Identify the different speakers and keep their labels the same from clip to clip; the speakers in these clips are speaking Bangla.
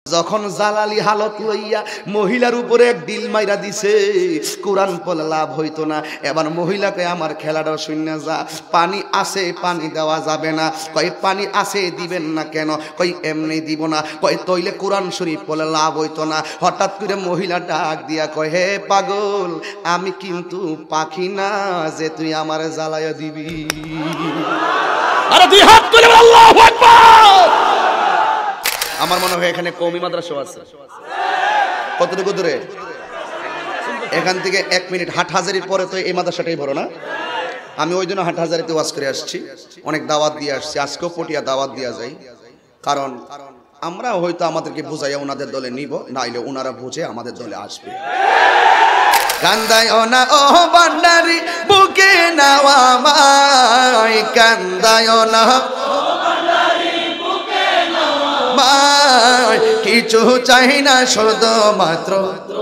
Speaker 1: যখন জালালি হালত লইয়া মহিলার উপরে এক ডিল মাইরা দিছে, কোরআন পড়লে লাভ হইতো না। এবার মহিলাকে আমার খেলাটা শুনে যা, পানি আছে পানি দেওয়া যাবে না। কয় পানি আছে দিবেন না কেন? কই এমনি দিব না। কয় তইলে কোরআন শরীফ পড়লে লাভ হইতো না। হঠাৎ করে মহিলা ডাক দিয়া কয়, হে পাগল, আমি কিন্তু পাখি না যে তুই আমার জ্বালাইয়া দিবি। আরে দুই হাত তুলে আল্লাহু আকবার। আমার মনে হয় এখানে কওমি মাদ্রাসা আছে। কতটুকু দূরে? এখান থেকে 1 মিনিট হাটহাজারির পরে তো এই মাদ্রাসাটাই বড় না? আমি ওই দিনও হাটহাজারিতে ওয়াজ করে আসছি, অনেক দাওয়াত দিয়ে আসছি, আজকেও পটিয়া দাওয়াত দেওয়া যায়। কারণ আমরা হয়তো আমাদেরকে বুঝাইয়া ওনাদের দলে নিব, নাইলে ওনারা বুঝে আমাদের দলে আসবে। কান্দায়ও না ও বান্দারি, বুকে নাও আমায়, কান্দায়ও না কিছু চাই না, শুধুমাত্র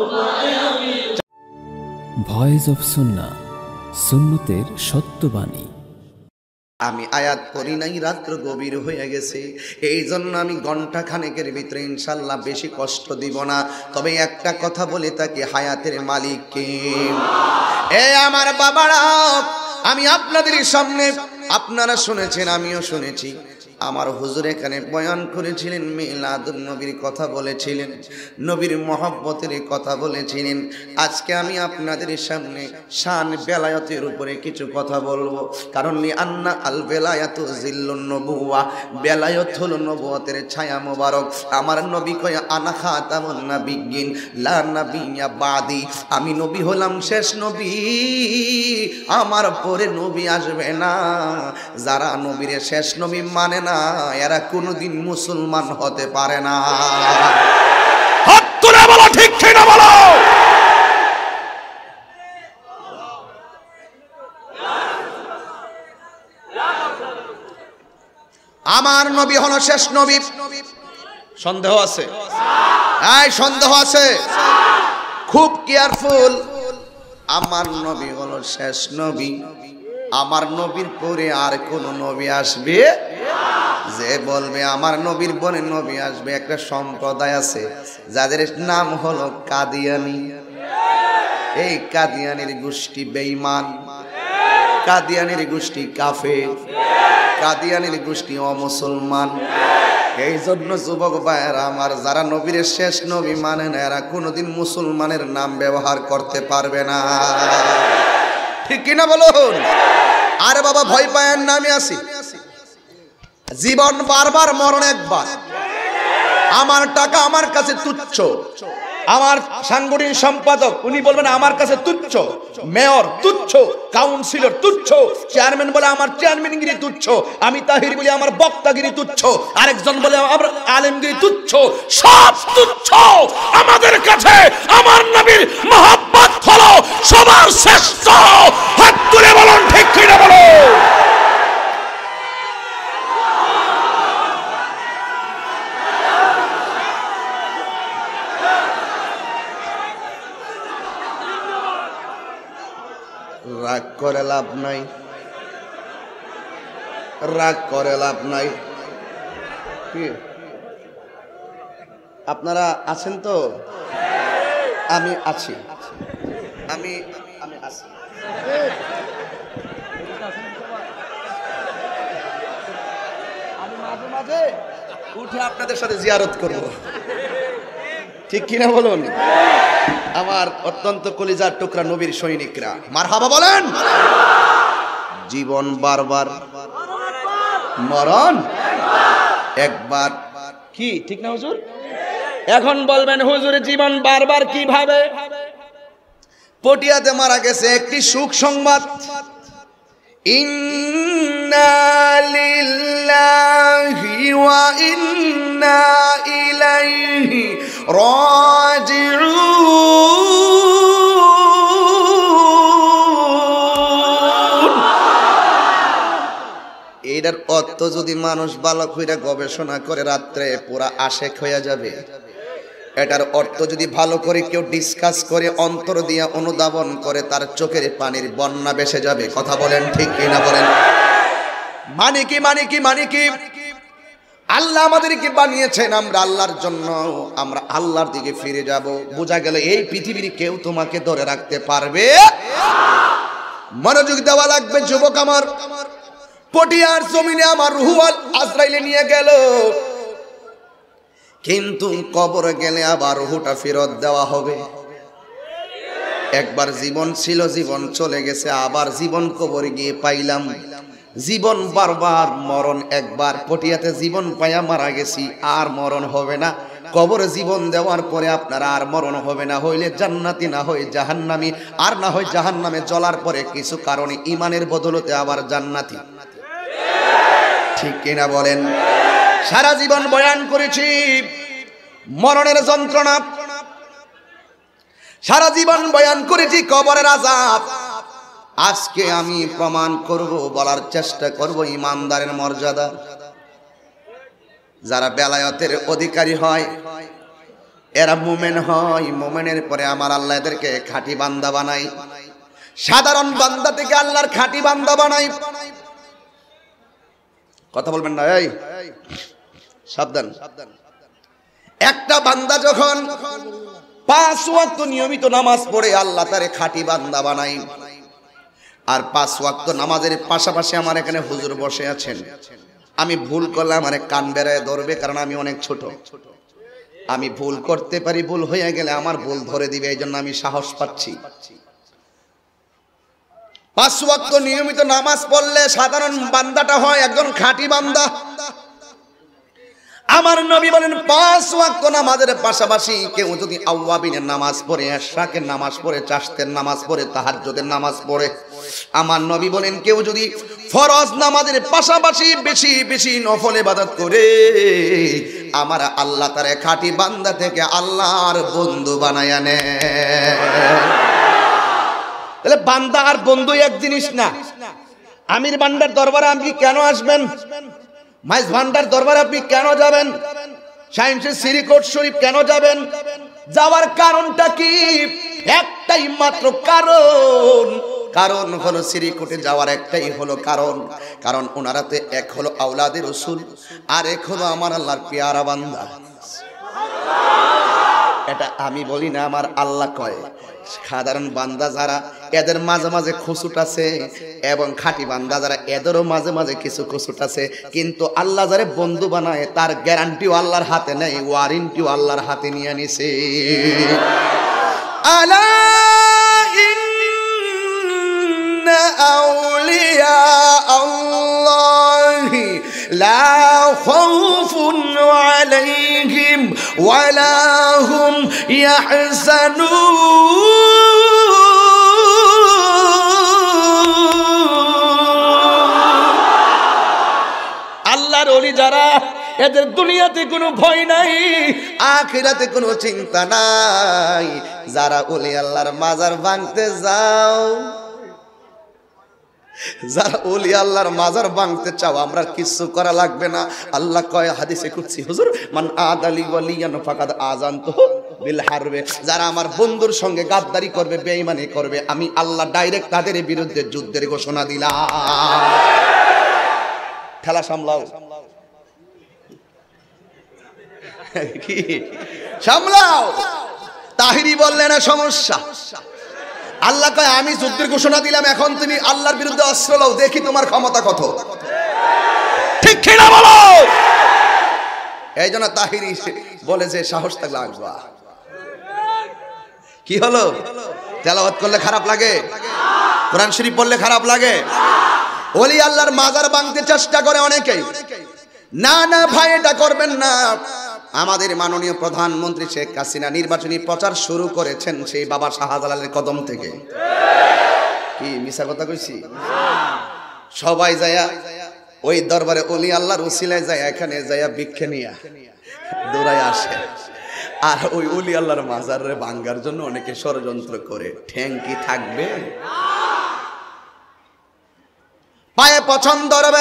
Speaker 2: ভয়েস অফ সুন্নাহ, সুন্নতের সত্যবাণী।
Speaker 1: আমি আয়াত পড়ি নাই, রাত্র গভীর হয়ে গেছে, এই জন্য আমি ঘন্টা খানেকের ভিতরে ইনশাল্লাহ বেশি কষ্ট দিব না। তবে একটা কথা বলে থাকি, হায়াতের মালিক কে? এ আমার বাবারা, আমি আপনাদের সামনে, আপনারা শুনেছেন আমিও শুনেছি, আমার হুজুর এখানে বয়ান করেছিলেন, মিলাদুন নবীর কথা বলেছিলেন, নবীর মহব্বতের কথা বলেছিলেন। আজকে আমি আপনাদের সামনে শান বেলায়েতের উপরে কিছু কথা বলবো। কারণ আন্না আল বেলায়াতু জিল্লুন নবুওয়া, বেলায়েত হলো নবুয়তের ছায়া মোবারক। আমার নবী কয় আনা খাতামুন নাবিয়্যিন লা নাবিয়্যা বাদি, আমি নবী হলাম শেষ নবী, আমার পরে নবী আসবে না। যারা নবীর শেষ নবী মানে না, এরা কোনোদিন মুসলমান হতে পারে না। হাত তুলে বলো ঠিক কিনা বলো। আমার নবী হলো শেষ নবী। সন্দেহ আছে? এই সন্দেহ আছে? খুব কেয়ারফুল। আমার নবী হলো শেষ নবী, আমার নবীর পরে আর কোন নবী আসবে? যে বলবে আমার নবীর পরে নবী আসবে, একটা সম্প্রদায় আছে যাদের নাম হলো কাদিয়ানি। এই কাদিয়ানির গোষ্ঠী বেঈমান, কাদিয়ানির গোষ্ঠী কাফের, কাদিয়ানির গোষ্ঠী অমুসলমান। এই জন্য যুবক ভাইয়েরা আমার, যারা নবীর শেষ নবী মানে না, এরা কোনোদিন মুসলমানের নাম ব্যবহার করতে পারবে না। ঠিক কিনা বলুন? আরে বাবা ভয় পায়ের নামে আসি, জীবন বারবার, মরণ একবার। আমার টাকা আমার কাছে তুচ্ছ, আমার সাংগঠনিক সম্পাদক উনি বলবেন আমার কাছে তুচ্ছ, মেয়র তুচ্ছ, কাউন্সিলর তুচ্ছ, চেয়ারম্যান বলে আমার চেয়ারম্যানগিরি তুচ্ছ, আমি তাহির বলি আমার বক্তাগিরি তুচ্ছ, আরেকজন বলে আমার আলেমগিরি তুচ্ছ, সব তুচ্ছ। আমাদের কাছে আমার নবীর মহব্বত হলো সবার শ্রেষ্ঠ। হাত তুলে বলুন ঠিক কিনা বলো। রাগ করে লাভ নাই, রাগ করে লাভ নাই। কি আপনারা আছেন তো? আমি আছি, আমি আছি। আমি মাঝে মাঝে উঠে আপনাদের সাথে জিয়ারত করব, ঠিক কিনা বলুন? আমার অত্যন্ত কলিজার টুকরা নবীর সৈনিকরা মারহাবা বলেন। জীবন বারবার, মরণ একবার। কি ঠিক না হুজুর? এখন বলবেন হুজুর জীবন বারবার কিভাবে? পটিয়াতে মারা গেছে একটি সুখ সংবাদ, ইন্না লিল্লাহি ওয়া ইন্না ইলাইহি রাজিউন। এটার অর্থ যদি মানুষ ভালো করে গবেষণা করে রাত্রে পুরা আশেক হয়ে যাবে। এটার অর্থ যদি ভালো করে কেউ ডিসকাস করে, অন্তর দিয়ে অনুধাবন করে, তার চোখের পানির বন্যা ভেসে যাবে। কথা বলেন ঠিক কিনা বলেন? মানে কি মানে কি মানে কি? আল্লাহ আমাদেরকে বানিয়েছেন আমরা আল্লাহর জন্য, আমরা আল্লাহর দিকে ফিরে যাব। বোঝা গেল এই পৃথিবীর কেউ তোমাকে ধরে রাখতে পারবে। মনোযোগ দেওয়া লাগবে যুবক আমার। পটিয়ার জমিনে আমার রূহ আজরাইলে নিয়ে গেল, কিন্তু কবরে গেলে আবার রূহটা ফেরত দেওয়া হবে। একবার জীবন ছিল, জীবন চলে গেছে, আবার জীবন কবরে গিয়ে পাইলাম। জীবন বারবার, মরণ একবার। পটিয়াতে জীবন পাইয়া মারা গেছি, আর মরণ হবে না। কবরে জীবন দেওয়ার পরে আপনার আর মরণ হবে না। হইলে জান্নাতি, না হয় জাহান্নামী, আর না হয় জাহান্নামে জ্বলার পরে কিছু কারণে ইমানের বদলতে আবার জান্নাতি। ঠিক কিনা বলেন? সারা জীবন বয়ান করেছি মরণের যন্ত্রণা, সারা জীবন বয়ান করেছি কবরের আযাব। আজকে আমি প্রমাণ করব, বলার চেষ্টা করব ইমানদারের মর্যাদা। যারা বেলায়েতের অধিকারী হয় এরা মুমিন হয়। মুমিনের পরে আমার আল্লাহ এদেরকে খাঁটি বান্দা বানাই। সাধারণ বান্দা থেকে আল্লাহর খাঁটি বান্দা বানাই। কথা বলবেন না, এই সাবধান। একটা বান্দা যখন 5 ওয়াক্ত নিয়মিত নামাজ পড়ে আল্লাহ তারে খাঁটি বান্দা বানাই। আর 5 ওয়াক্ত নামাজের পাশাপাশি আমার এখানে হুজুর বসে আছেন, আমি ভুল করলে আমার কান বেড়ায় ধরবে, কারণ আমি অনেক ছোট। আমি ভুল করতে পারি, ভুল হয়ে গেলে আমার ভুল ধরে দিবে, এই জন্য আমি সাহস পাচ্ছি। 5 ওয়াক্ত নিয়মিত নামাজ পড়লে সাধারণ বান্দাটা হয় একজন খাঁটি বান্দা। আমার নবী বলেন 5 ওয়াক্ত নামাজের পাশাপাশি কেউ যদি আওয়াবিনের নামাজ পড়ে, ইশরাকের নামাজ পড়ে, চাশতের নামাজ পড়ে, তাহাজ্জুদের নামাজ পড়ে, আমার নবী বলেন কেউ যদি ফরজ নামাজের পাশাপাশি বেশি বেশি নফল ইবাদত করে, আমার আল্লাহ তারে খাঁটি বান্দা থেকে আল্লাহর বন্ধু বানায়া নেয়। তাহলে বান্দা আর বন্ধু এক জিনিস না। আমির বান্দার দরবারে আপনি কেন আসবেন? মাইজ ভান্ডার দরবারে আপনি কেন যাবেন? সায়েন্সের সিরিকোট শরীফ কেন যাবেন? যাওয়ার কারণটা কি? একটাই মাত্র কারণ। কারণ হলো সিরিকোটে যাওয়ার একটাই হলো কারণ ওনারাতে এক হলো আওলাদে রাসূল, আর এক হলো আমার আল্লাহর পেয়ারা বান্দা। এটা আমি বলি না, আমার আল্লাহ কয়। সাধারণ বান্দা যারা এদের মাঝে মাঝে খুসুট আছে, এবং খাঁটি বান্দা যারা এদেরও মাঝে মাঝে কিছু খুসুট আছে, কিন্তু আল্লাহ যারে বন্ধু বানায় তার গ্যারান্টিও আল্লাহর হাতে নেই, ওয়ারেন্টিও আল্লাহর হাতে নিয়ে নিছে। আলা ইন্না আউলিয়া আল্লাহি লা খাউফুন আলাইহিম ওয়ালা হুম ইয়াহজানুন। আল্লাহর ওলি যারা, এদের দুনিয়াতে কোনো ভয় নাই, আখিরাতে কোনো চিন্তা নাই। যারা ওলি আল্লাহর মাজার ভাঙতে যাও, যারা ওলি আল্লাহর মাজার ভাঙতে চাও, আমরা কিছু করা লাগবে না। আল্লাহ কয় হাদিসে কুদসি, হুজুর মান আদালি ওয়ালিয়ান ফাকাদ আযানতুহু বিল হারবে। যারা আমার বন্ধুর সঙ্গে গাদ্দারি করবে, বেঈমানি করবে, আমি আল্লাহ ডাইরেক্ট তাদের বিরুদ্ধে যুদ্ধের ঘোষণা দিলাম। খেলা সামলাও, কি সামলাও। তাহিরি বললেন না সমস্যা। আল্লাহ কয় আমি যুদ্ধের ঘোষণা দিলাম, এখন তুমি আল্লাহর বিরুদ্ধে অস্ত্র লও, দেখি তোমার ক্ষমতা কত। ঠিক কিনা বলো? এই জন্য তাহিরি বলে যে সাহস থাকলে আসবা। কি হলো? তেলাওয়াত করলে খারাপ লাগে? কোরআন শরীফ পড়লে খারাপ লাগে? ওলি আল্লাহর মাজার ভাঙতে চেষ্টা করে অনেকেই। না না ভাই, এটা করবেন না। আমাদের মাননীয় প্রধানমন্ত্রী শেখ হাসিনা নির্বাচনী প্রচার শুরু করেছেন সেই বাবা শাহজালালের কদম থেকে। কি মিছা কথা কইছি? সবাই যায়া ওই দরবারে ওলি আল্লাহর উসিলায় যায়, এখানে যায়া ভিক্ষে নিয়া দৌড়ায় আসে। আর ওই ওলি আল্লাহর মাজারে ভাঙার জন্য অনেকে ষড়যন্ত্র করে। ঠ্যাং কি থাকবে? পায়ে পছন্দ হবে,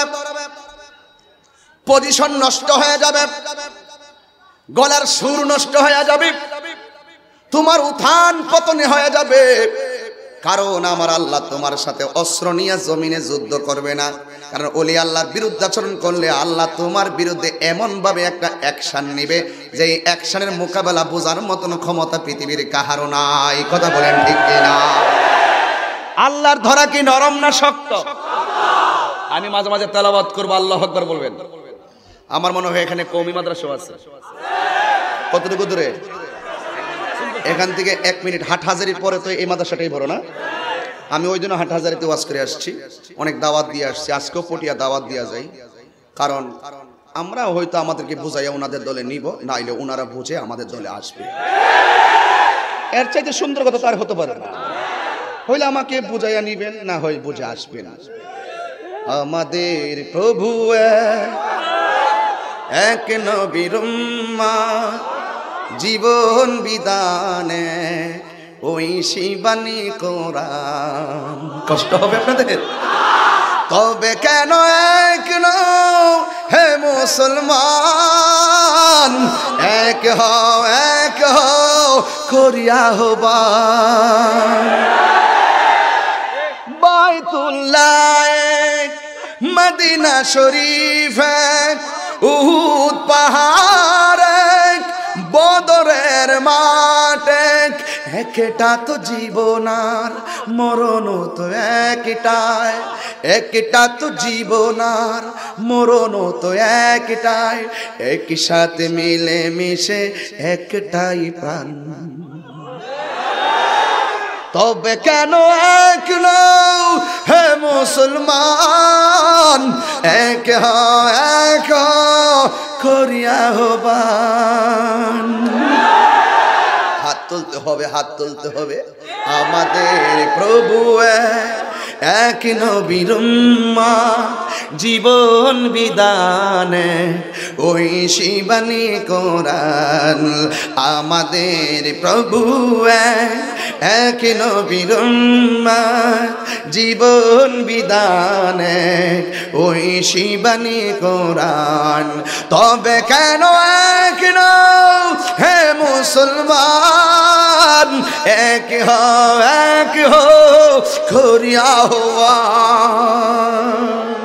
Speaker 1: পজিশন নষ্ট হয়ে যাবে, গলার সুর নষ্ট হয়ে যাবে, তোমার উত্থান পতনে হয়ে যাবে। কারণ আমার আল্লাহ তোমার সাথে অস্ত্র নিয়ে জমিনে যুদ্ধ করবে না। কারণ ওলি আল্লাহর বিরুদ্ধে আচরণ করলে আল্লাহ তোমার বিরুদ্ধে এমন ভাবে একটা অ্যাকশন নেবে যে অ্যাকশনের মোকাবেলা বোঝার মতন ক্ষমতা পৃথিবীর কাহারও নাই। কথা বলেন ঠিক কিনা? আল্লাহর ধরা কি নরম না শক্ত? আমি মাঝে মাঝে তেলাওয়াত করবো, আল্লাহু আকবার বলবেন। আমার মনে হয় এখানে কওমি মাদ্রাসা আছে। কতটুকু দূরে? এখান থেকে 1 মিনিট। হাটহাজারির পরে তো এই মাদ্রাসাটাই বড় না? আমি ওই জন্য হাটহাজারিতে ওয়াজ করে আসছি, অনেক দাওয়াত দিয়ে আসছি। আজকেও পটিয়া দাওয়াত দেওয়া যায়, কারণ আমরা হয়তো আমাদেরকে বুঝাইয়া ওনাদের দলে নিব, নাইলে ওনারা বুঝে আমাদের দলে আসবে। এর চাইতে সুন্দর কথা তো আর হতে পারে না। হইলে আমাকে বুঝাইয়া নিবেন, না হয় বুঝে আসবেন। আমাদের প্রভু এক নবীর উম্মত, জীবন বিধানে ওই শিবানী কোরআন। কষ্ট হবে আপনাদের? তবে কেন এক নও হে মুসলমান, এক হও করিয়া আহ্বান। বাইতুল্লাহ এক, মদিনা শরীফ এক, উহুদ পাহাড় এক, বদরের মাঠ এক। একটা তো জীবনার মরণ তো একটাই, একটা তো জীবনার মরণ তো একটাই। একই সাথে মিলে মিশে একটাই প্রাণ। তবে কেন এক নও হে মুসলমান, এক করিয়া আহ্বান। হাত তুলতে হবে, হাত তুলতে হবে। আমাদের প্রভু এক নবীর উম্মত, জীবন বিধানে ওই শিবানী কোরআন। আমাদের প্রভু এক নবীর উম্মত, জীবন বিধানে ওই শিবানী কোরআন। তবে কেন এক নও হে মুসলমান, এক করিয়া আহ্বান।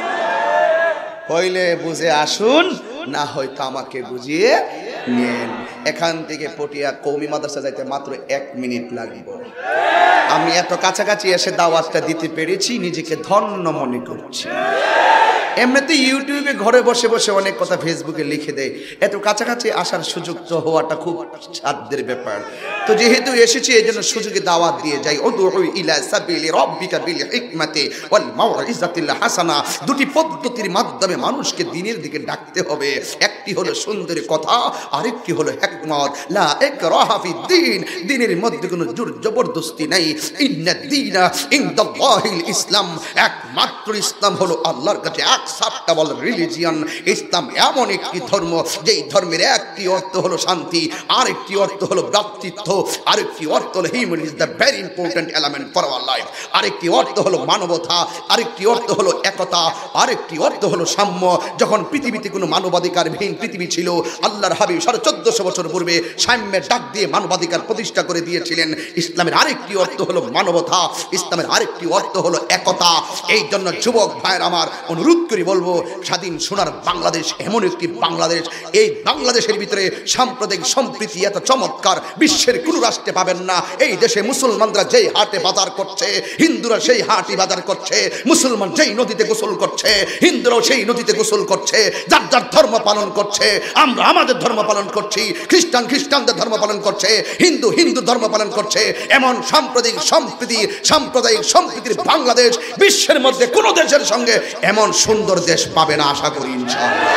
Speaker 1: হইলে বুঝে আসুন, না হয়তো আমাকে বুঝিয়ে নেন। এখান থেকে পটিয়া কওমি মাদ্রাসা যাইতে মাত্র 1 মিনিট লাগিব। আমি এত কাছাকাছি এসে দাওয়াতটা দিতে পেরেছি, নিজেকে ধন্য মনে করছি। এমনিতে ইউটিউবে ঘরে বসে বসে অনেক কথা ফেসবুকে লিখে দেয়, এত কাছাকাছি আসার সুযোগ তো হওয়াটা খুব সাধ্যের ব্যাপার। তো যেহেতু এসেছি এই জন্য সুযোগে দাওয়াত দিয়ে যাই। উদউ ইলা সাবিলি রাব্বিকা বিল হিকমাতি ওয়াল মাউইজাতিল হাসানা। দুটি পদ্ধতির মাধ্যমে মানুষকে দ্বীনের দিকে ডাকতে হবে। একটি হলো সুন্দর কথা, আরেকটি হলো হিকমত। লা ইকরাহা ফিদ্দীন, দ্বীনের মধ্যে কোনো জোর জবরদস্তি নাই। ইন্নাদ দীনা ইনদাল্লাহিল ইসলাম, একমাত্র ইসলাম হলো আল্লাহর কাছে acceptable religion। ইসলাম এমন একটি ধর্ম যেই ধর্মের একটি অর্থ হলো শান্তি, আরেকটি অর্থ হলো ভ্রাতৃত্ব, আরেকটি অর্থ হলো humanity is the very important element for our life, আরেকটি অর্থ হলো মানবতা, আরেকটি অর্থ হলো একতা, আরেকটি অর্থ হলো সাম্য। যখন পৃথিবীতে কোনো মানবাধিকারহীন পৃথিবী ছিল, আল্লাহর হাবিব 1450 বছর পূর্বে সাম্যের ডাক দিয়ে মানবাধিকার প্রতিষ্ঠা করে দিয়েছিলেন। ইসলামের আরেকটি অর্থ হলো মানবতা, ইসলামের আরেকটি অর্থ হলো একতা। এই জন্য যুবক ভাইয়ের আমার অনুরোধ করি বলবো, স্বাধীন সোনার বাংলাদেশ এমন একটি বাংলাদেশ, এই বাংলাদেশের ভিতরে সাম্প্রদায়িক সম্প্রীতি এত চমৎকার বিশ্বের কোনো রাষ্ট্রে পাবেন না। এই দেশে মুসলমানরা যেই হাটে বাজার করছে, হিন্দুরা সেই হাটে বাজার করছে। মুসলমান যেই নদীতে গোসল করছে, হিন্দুরাও সেই নদীতে গোসল করছে। যার যার ধর্ম পালন করছে, আমরা আমাদের ধর্ম পালন করছি, খ্রিস্টান খ্রিস্টানদের ধর্ম পালন করছে, হিন্দু হিন্দু ধর্ম পালন করছে। এমন সাম্প্রদায়িক সম্প্রীতির বাংলাদেশ বিশ্বের মধ্যে কোনো দেশের সঙ্গে এমন সুন্দর দেশ পাবে না, আশা করি ইনশাআল্লাহ।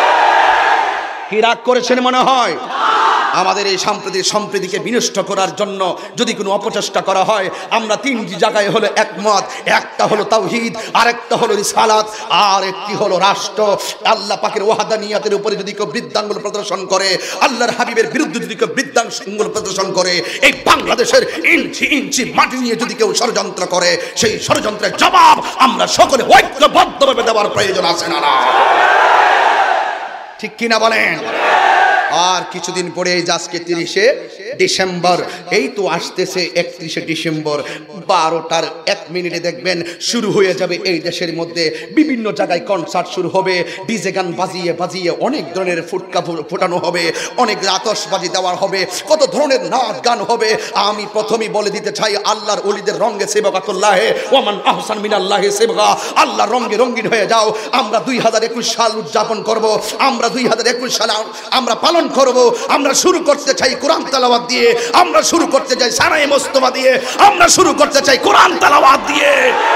Speaker 1: কি রাগ করেছেন মনে হয়? আমাদের এই সম্প্রীতিকে বিনষ্ট করার জন্য যদি কোনো অপচেষ্টা করা হয়, আমরা 3টি জায়গায় হলো একমত। একটা হলো তাওহীদ, আরেকটা হলো রিসালাত, আর একটি হলো রাষ্ট্র। আল্লাহ পাকের ওয়াহদানিয়াতের উপরে যদি কেউ বৃদ্ধাঙ্গুল প্রদর্শন করে, আল্লাহর হাবিবের বিরুদ্ধে যদি কেউ বৃদ্ধাঙ্গুল প্রদর্শন করে, এই বাংলাদেশের ইঞ্চি ইঞ্চি মাটি নিয়ে যদি কেউ ষড়যন্ত্র করে, সেই ষড়যন্ত্রের জবাব আমরা সকলে ঐক্যবদ্ধভাবে দেওয়ার প্রয়োজন আছে না? ঠিক কিনা বলেন? আর কিছুদিন পরে এই আজকে 30শে ডিসেম্বর, এই তো আসতেছে 31শে ডিসেম্বর, 12টার 1 মিনিটে দেখবেন শুরু হয়ে যাবে এই দেশের মধ্যে বিভিন্ন জায়গায় কনসার্ট শুরু হবে, ডিজে গান বাজিয়ে বাজিয়ে অনেক ধরনের ফুটকা ফোটানো হবে, অনেক আতশবাজি দেওয়া হবে, কত ধরনের নাচ গান হবে। আমি প্রথমেই বলে দিতে চাই, আল্লাহর ওলিদের রঙে সেবকাতুল্লাহ ওমান আহসান মিনাল্লাহি সেবকা, আল্লাহর রঙে রঙিন হয়ে যাও। আমরা 2021 সাল উদযাপন করব, আমরা 2021 সাল আমরা পালন করব। আমরা শুরু করতে চাই কোরআন তেলাওয়াত দিয়ে, আমরা শুরু করতে চাই সানায়ে মুস্তফা দিয়ে, আমরা শুরু করতে চাই কোরআন তেলাওয়াত দিয়ে।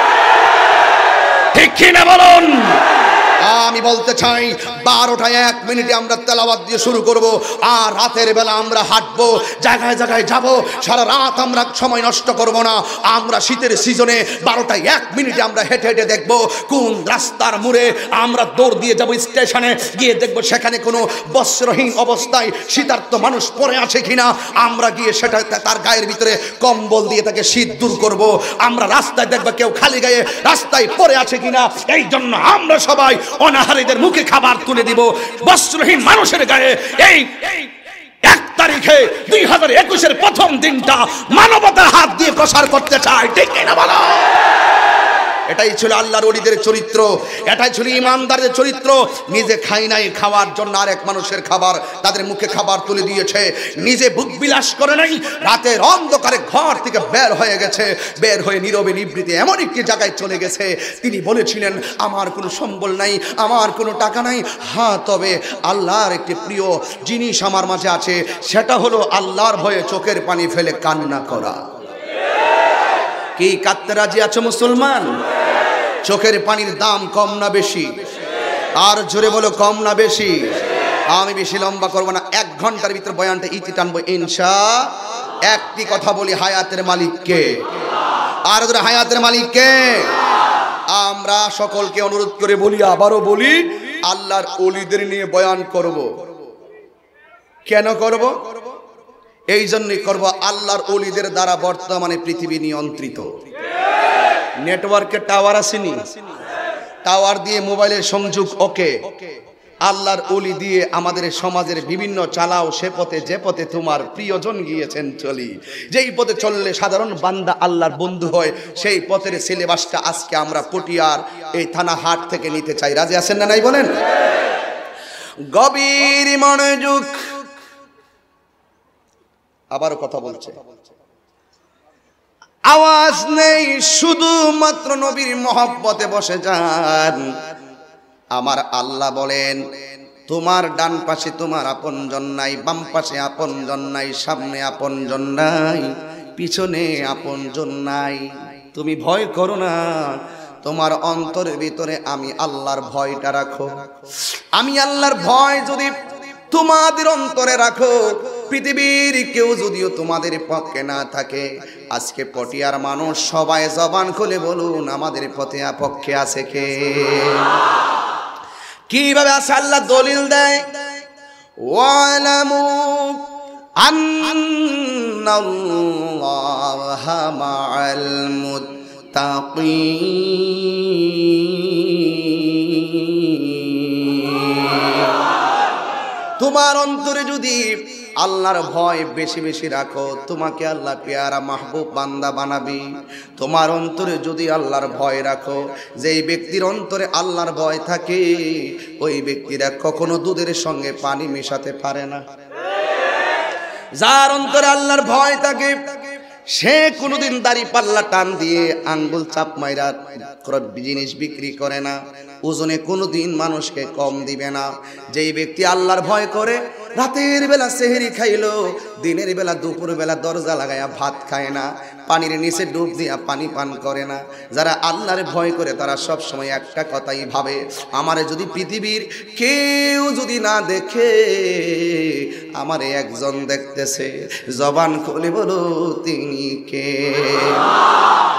Speaker 1: ঠিক কি না বলুন? আমি বলতে চাই 12টায় 1 মিনিটে আমরা তেলাওয়াত দিয়ে শুরু করব, আর রাতের বেলা আমরা হাঁটবো, জায়গায় জায়গায় যাব, সারা রাত আমরা সময় নষ্ট করব না। আমরা শীতের সিজনে 12টায় 1 মিনিটে আমরা হেঁটে হেঁটে দেখব কোন রাস্তার মোড়ে আমরা দৌড় দিয়ে যাব, স্টেশনে গিয়ে দেখব সেখানে কোনো বস্ত্রহীন অবস্থায় শীতার্ত মানুষ পড়ে আছে কিনা, আমরা গিয়ে সেটা তার গায়ের ভিতরে কম্বল দিয়ে তাকে শীত দূর করব। আমরা রাস্তায় দেখব কেউ খালি গায়ে রাস্তায় পড়ে আছে কিনা, এই জন্য আমরা সবাই অনাহারীদের মুখে খাবার তুলে দিব। বস্ত্রহীন মানুষের গায়ে এই 1 তারিখে 2021-এর প্রথম দিনটা মানবতার হাত দিয়ে প্রসার করতে চাই। ঠিক কিনা বলো? এটাই ছিল আল্লাহর ওলিদের চরিত্র, এটাই ছিল ইমানদারদের চরিত্র। নিজে খাই নাই, খাওয়ার জন্য আরেক মানুষের খাবার তাদের মুখে খাবার তুলে দিয়েছে। নিজে ভোগ বিলাস করে নাই, রাতের অন্ধকারে ঘর থেকে বের হয়ে গেছে, বের হয়ে নীরবে নিবৃতে এমন একটি জায়গায় চলে গেছে। তিনি বলেছিলেন, আমার কোনো সম্বল নাই, আমার কোনো টাকা নাই, হ্যাঁ তবে আল্লাহর একটি প্রিয় জিনিস আমার মাঝে আছে, সেটা হলো আল্লাহর ভয়ে চোখের পানি ফেলে কান্না করা। কি কাঁদতে রাজি আছো মুসলমান? চোখের পানির দাম কম না বেশি? আর জোরে বলো, কম না বেশি? আমি বেশি লম্বা করবো না, 1 ঘন্টার ভিতর বয়ানটা ইতি টানবো ইনশা। একটি কথা বলি, হায়াতের মালিককে। আর ধরে হায়াতের মালিককে। আমরা সকলকে অনুরোধ করে বলি, আবারও বলি, আল্লাহর ওলিদের নিয়ে বয়ান করব। কেন করব? এই জন্যই করব, আল্লাহর ওলিদের দ্বারা বর্তমানে পৃথিবী নিয়ন্ত্রিত। নেটওয়ার্কের টাওয়ার আসেনি, টাওয়ার দিয়ে মোবাইলের সংযোগ ওকে, আল্লাহর ওলি দিয়ে আমাদের সমাজের বিভিন্ন চালাও সে পথে, যে পথে তোমার প্রিয়জন গিয়েছেন চলি। যেই পথে চললে সাধারণ বান্দা আল্লাহর বন্ধু হয়, সেই পথের সিলেবাসটা আজকে আমরা পটিয়ার এই থানা হাট থেকে নিতে চাই। রাজি আছেন না নাই বলেন? গভীর মনোযোগ। আবারও কথা বলছে, আওয়াজ নেই, শুধুমাত্র নবীর মহব্বতে বসে যান। আমার আল্লাহ বলেন, তোমার ডান পাশে তোমার আপনজন নাই, বাম পাশে আপনজন নাই, সামনে আপনজন নাই, পিছনে আপনজন নাই। তুমি ভয় করো না, তোমার অন্তরের ভিতরে আমি আল্লাহর ভয়টা রাখো। আমি আল্লাহর ভয় যদি তোমাদের অন্তরে রাখো, পৃথিবীর কেউ যদিও তোমাদের পক্ষে না থাকে, আজকে পটিয়ার মানুষ সবাই জবান খুলে বলুন, আমাদের পক্ষে আছে কে? কিভাবে আছে? আল্লাহ দলিল দেয়, ওয়ালামু আন্নাল্লাহা মাআল মুত্তাকিন। তোমার অন্তরে যদি আল্লাহর ভয় বেশি বেশি রাখো, তোমাকে আল্লাহ পেয়ারা মাহবুব বান্দা বানাবি। তোমার অন্তরে যদি আল্লাহর ভয় রাখো, যেই ব্যক্তির অন্তরে আল্লাহর ভয় থাকে, ওই ব্যক্তিরা কখনো দুধের সঙ্গে পানি মেশাতে পারে না। যার অন্তরে আল্লাহর ভয় থাকে, সে কোনোদিন দাড়ি পাল্লা টান দিয়ে আঙ্গুল চাপ মাইরা জিনিস বিক্রি করে না, ওজনে কোনোদিন মানুষকে কম দিবে না। যেই ব্যক্তি আল্লাহর ভয় করে, রাতের বেলা সেহরি খাইলো, দিনের বেলা দুপুর বেলা দরজা লাগায়া ভাত খায় না, পানির নিচে ডুব দিয়া পানি পান করে না। যারা আল্লাহর ভয় করে তারা সব সময় একটা কথাই ভাবে, আমারে যদি পৃথিবীর কেউ যদি না দেখে, আমারে একজন দেখতেছে। জবান খুলে বলো, তিনি কে?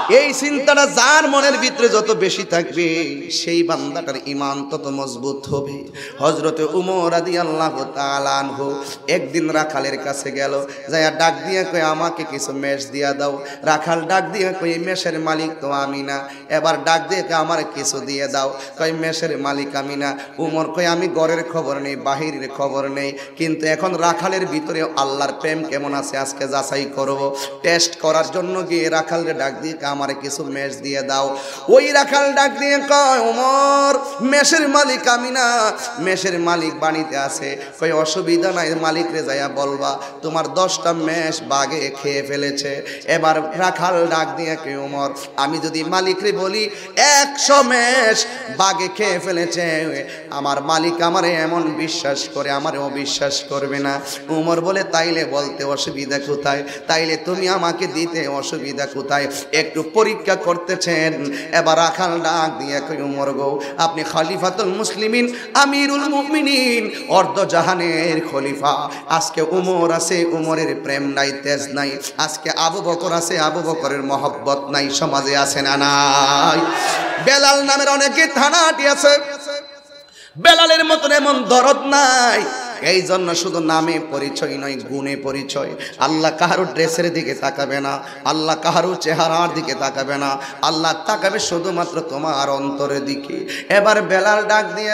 Speaker 1: এই চিন্তাটা যার মনের ভিতরে যত বেশি থাকবে সেই বান্দাটার ঈমান তত মজবুত হবে। হযরতে উমর রাদিয়াল্লাহু তাআলা আনহু একদিন রাখালের কাছে গেল, যায়া ডাক দিয়া কই আমাকে কিছু মেষ দিয়া দাও। রাখাল ডাক দিয়া কই মেষের মালিক তো আমি না। এবার ডাক দিয়ে আমার কিছু দিয়ে দাও, কই মেষের মালিক আমি না। উমর কই আমি ঘরের খবর নেই, বাহিরের খবর নেই, কিন্তু এখন রাখালের ভিতরে আল্লাহর প্রেম কেমন আছে আজকে যাচাই করব। টেস্ট করার জন্য গিয়ে রাখালরে ডাক দিয়ে আমার কিছু মেষ দিয়ে দাও। ওই রাখাল ডাক দিয়ে কয় উমর মেষের মালিক আমি না, মেষের মালিক বাণীতে আছে। কই অসুবিধা নাই, মালিকরে যাইয়া বলবা তোমার 10টা মেষ বাঘে খেয়ে ফেলেছে। এবার রাখাল ডাক দিয়ে কে উমর আমি যদি মালিকরে বলি 100 মেষ বাঘে খেয়ে ফেলেছে, আমার মালিক আমারে এমন বিশ্বাস করে আমারে অবিশ্বাস করবে না। উমর বলে তাইলে বলতে অসুবিধা কোথায়, তাইলে তুমি আমাকে দিতে অসুবিধা কোথায়, একটু পরীক্ষা করতেছেন। এবার রাখাল ডাক দিয়ে কই উমর গো আপনি খলিফাতুল মুসলিমিন, আমিরুল মুমিনিন, অর্ধ জাহানের খলিফা। আজকে উমর আছে, উমরের প্রেম নাই, তেজ নাই। আজকে আবু বকর আছে, আবু বকরের মহব্বত নাই, সমাজে আছে না নাই? বেলাল নামের অনেকে থানাটি আছে, বেলালের মতন এমন দরদ নাই। এই জন্য শুধু নামে পরিচয় নয়, গুণে পরিচয়। আল্লাহ কাহারও ড্রেসের দিকে তাকাবে না, আল্লাহ কাহারও চেহারার দিকে তাকাবে না, আল্লাহ তাকাবে শুধুমাত্র তোমার অন্তরের দিকে। এবার বেলাল ডাক দিয়ে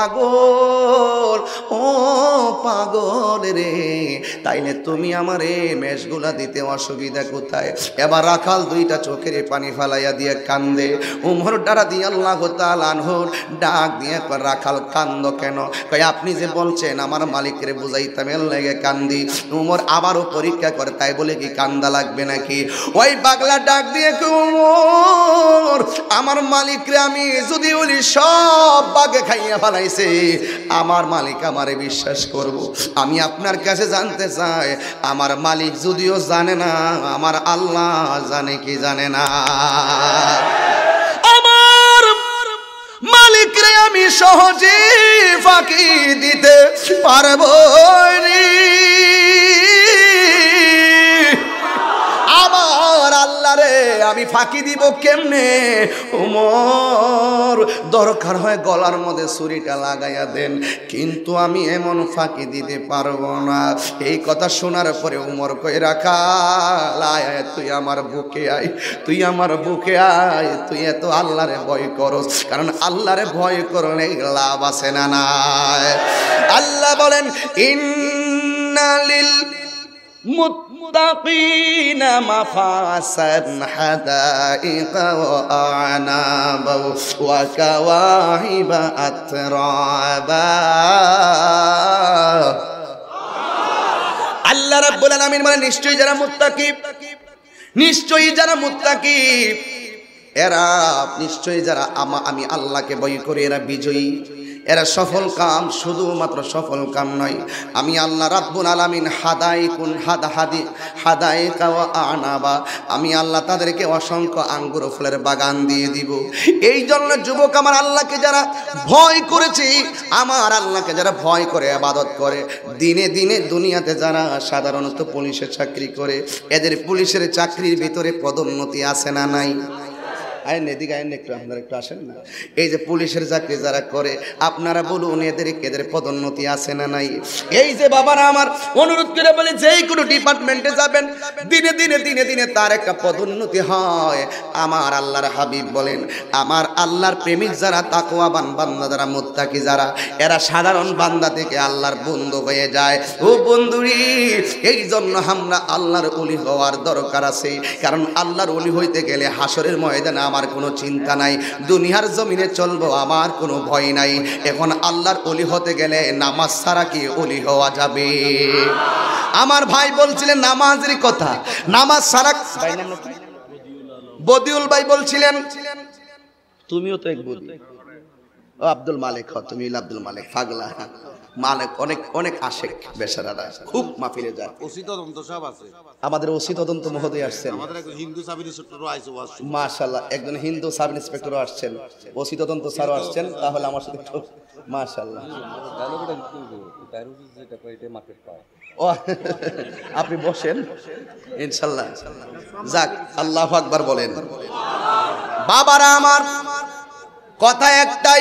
Speaker 1: পাগল, ও পাগল রে, তাইলে তুমি আমারে মেষগুলা দিতে অসুবিধা কোথায়? এবার রাখাল 2টা চোখের পানি ফালাইয়া দিয়ে কান্দে। উমর ডারা দিয়ে আল্লাহ তাআলা আনহুর ডাক দিয়ে রাখাল কান্দ কেন? কই আপনি যে বলছেন আমার মালিকরে বুঝাইতাম এর লাগে কান্দি। উমর আবারও পরীক্ষা করে, তাই বলে কি কান্দা লাগবে নাকি? ওই পাগলা ডাক দিয়ে উমর আমার মালিকরে আমি যদি বলি সব বাগে খাইয়া ফেলাইছে, আমার মালিক আমারে বিশ্বাস করব? আমি আপনার কাছে জানতে চাই আমার মালিক যদিও জানে না, আমার আল্লাহ জানে কি জানে না? আমার মালিকরে আমি সহজে ফাঁকি দিতে পারবো রে, আমার আল্লাহ রে আমি ফাঁকি দিব কেমনে? উমর দরকার হয় গলার মধ্যে ছুরিটা লাগাইয়া দেন, কিন্তু আমি এমন ফাঁকি দিতে পারবো না। এই কথা শোনার পরে উমর কই রাখাল আয় তুই আমার বুকে আয়, তুই আমার বুকে আয়, তুই এত আল্লাহরে ভয় করস, কারণ আল্লাহরে ভয় করলে লাভ আছে না নাই? আল্লাহ বলেন ইন্নালিল মুত্তাকিনা মাফাসান হাদাইকা ওয়া আনাবা ওয়া কাওয়াহিবা আতরাবা। আল্লাহ রাব্বুল আলামিন মানে নিশ্চয়ই যারা মুত্তাকি, নিশ্চয়ই যারা মুত্তাকি, এরা নিশ্চয়ই যারা আমি আল্লাহকে ভয় করে এরা বিজয়ী, এরা সফল কাম। শুধুমাত্র সফল কাম নয়, আমি আল্লাহ রাব্বুল আলামিন হাদাইকা ওয়া আনাবা, আমি আল্লাহ তাদেরকে অসংখ্য আঙ্গুর ফুলের বাগান দিয়ে দিব। এই জন্য যুবক আমার আল্লাহকে যারা ভয় করেছে, আমার আল্লাহকে যারা ভয় করে ইবাদত করে, দিনে দিনে দুনিয়াতে যারা সাধারণত পুলিশের চাকরি করে, এদের পুলিশের চাকরির ভিতরে পদোন্নতি আছে না নাই? আইন এদিকে আইন একটু, আপনারা একটু আসেন না। এই যে পুলিশের চাকরি যারা করে, আপনারা বলুন এদের পদোন্নতি আছে না নাই? এই যে বাবারা আমার অনুরোধ করে বলে যেই কোনো ডিপার্টমেন্টে যাবেন, দিনে দিনে দিনে দিনে তার একটা পদোন্নতি হয়। আমার আল্লাহর হাবিব বলেন আমার আল্লাহর প্রেমিক যারা, তাকওয়াবান বান্দা যারা, মুত্তাকি যারা, এরা সাধারণ বান্দা থেকে আল্লাহর বন্ধু হয়ে যায়। ও বন্ধুরি, এই জন্য আমরা আল্লাহর ওলি হওয়ার দরকার আছে, কারণ আল্লাহর ওলি হইতে গেলে হাসরের ময়দানে আমার কোনো চিন্তা নাই, দুনিয়ার জমিনে চলবো আমার কোনো ভয় নাই। এখন আল্লাহর ওলি হতে গেলে নামাজ ছাড়া কি ওলি হওয়া যাবে? আমার ভাই বলছিলেন নামাজের কথা, নামাজ ছাড়া, বদিউল ভাই বলছিলেন, তুমিও তো এক বদি, ও আব্দুল মালিক, তুমি আব্দুল মালিক পাগলা মালিক, অনেক অনেক আশেক বেচারারা, খুব মাহফিলে যায়।
Speaker 3: ওসি তদন্ত সব আছে,
Speaker 1: আমাদের ওসি তদন্ত মহোদয় আসছেন,
Speaker 3: আমাদের একজন হিন্দু সাব ইন্সপেক্টরও আইছে,
Speaker 1: মাশাআল্লাহ একজন হিন্দু সাব ইন্সপেক্টরও আসছেন, ওসি তদন্ত স্যারও আসছেন। তাহলে আমার সাথে একটু মাশাআল্লাহ।
Speaker 4: ডায়লগটা ডায়লগ যেটা কয় এটা মার্কেট পায়।
Speaker 1: ও আপনি বসেন ইনশাআল্লাহ। যাক, আল্লাহু আকবার বলেন। বাবারা আমার, কথা একটাই,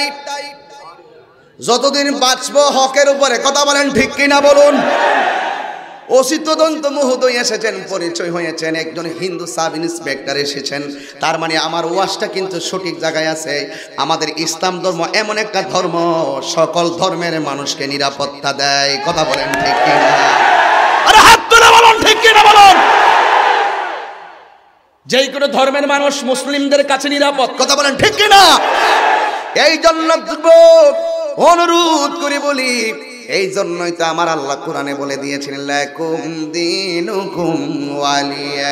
Speaker 1: যতদিন বাঁচবো হকের উপরে কথা বলেন, ঠিক কিনা বলুন। ওসি তদন্ত মহোদয় এসেছেন, পরিচয় হয়েছেন, একজন হিন্দু সাব ইন্সপেক্টর এসেছেন। তার মানে আমার ওয়াজটা কিন্তু সঠিক জায়গায় আছে। আমাদের ইসলাম ধর্ম এমন একটা ধর্ম সকল ধর্মের মানুষকে নিরাপত্তা দেয়। কথা বলেন ঠিক কিনা? আরে হাত তুলে বলুন ঠিক কিনা বলুন। যেই কোনো ধর্মের মানুষ মুসলিমদের কাছে নিরাপদ। কথা বলেন ঠিক কিনা? এই জন্য অনুরোধ করে বলি, এই জন্যই তো আমার আল্লাহ কোরআনে বলে দিয়েছেন, লাকুম দীনুকুম ওয়ালিয়া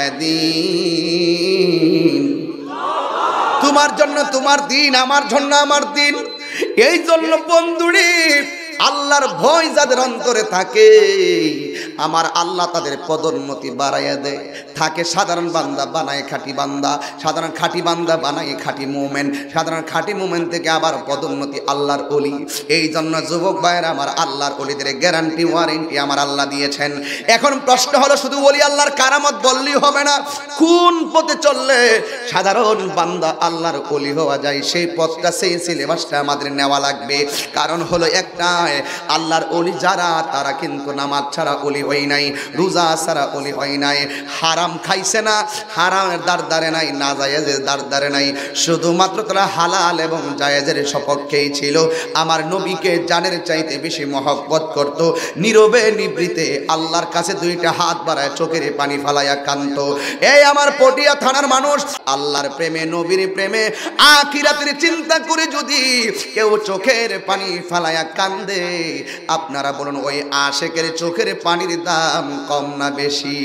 Speaker 1: দীন। তোমার জন্য তোমার দিন, আমার জন্য আমার দিন। এই জন্য বন্ধুরে, আল্লাহর ভয় যাদের অন্তরে থাকে, আমার আল্লাহ তাদের পদোন্নতি বাড়াইয়া দেয়। থাকে সাধারণ বান্দা বানায় খাঁটি বান্দা, সাধারণ খাঁটি বান্দা বানায় খাঁটি মোমেন, সাধারণ খাঁটি মোমেন থেকে আবার পদোন্নতি আল্লাহর ওলি। এই জন্য যুবক ভাইয়েরা, আমার আল্লাহর ওলিদের গ্যারান্টি ওয়ারেন্টি আমার আল্লাহ দিয়েছেন। এখন প্রশ্ন হলো, শুধু ওলি আল্লাহর কারামত বললেই হবে না, কোন পথে চললে সাধারণ বান্দা আল্লাহর ওলি হওয়া যায়, সেই পথটা, সেই সিলেবাসটা আমাদের নেওয়া লাগবে। কারণ হলো একটা, আল্লাহর ওলি যারা, তারা কিন্তু নামাজ ছাড়া ওলি হয় নাই, রোজা ছাড়া ওলি হয় নাই, হারাম খাইছে না, হারামের দ্বারে নাই, না জায়েজের দ্বারে নাই, শুধুমাত্র তারা হালাল এবং জায়েজের সপক্ষেই ছিল। আমার নবীকে জানের চাইতে বেশি মহব্বত করত, নীরবে নিবৃতে আল্লাহর কাছে দুইটা হাত বাড়ায় চোখের পানি ফালাইয়া কান্ত। এই আমার পটিয়া থানার মানুষ, আল্লাহর প্রেমে, নবীর প্রেমে, আখিরাতের চিন্তা করে যদি কেউ চোখের পানি ফালাইয়া কান্দে, আপনারা বলুন ওই আশেকের চোখের পানির দাম কম না বেশি?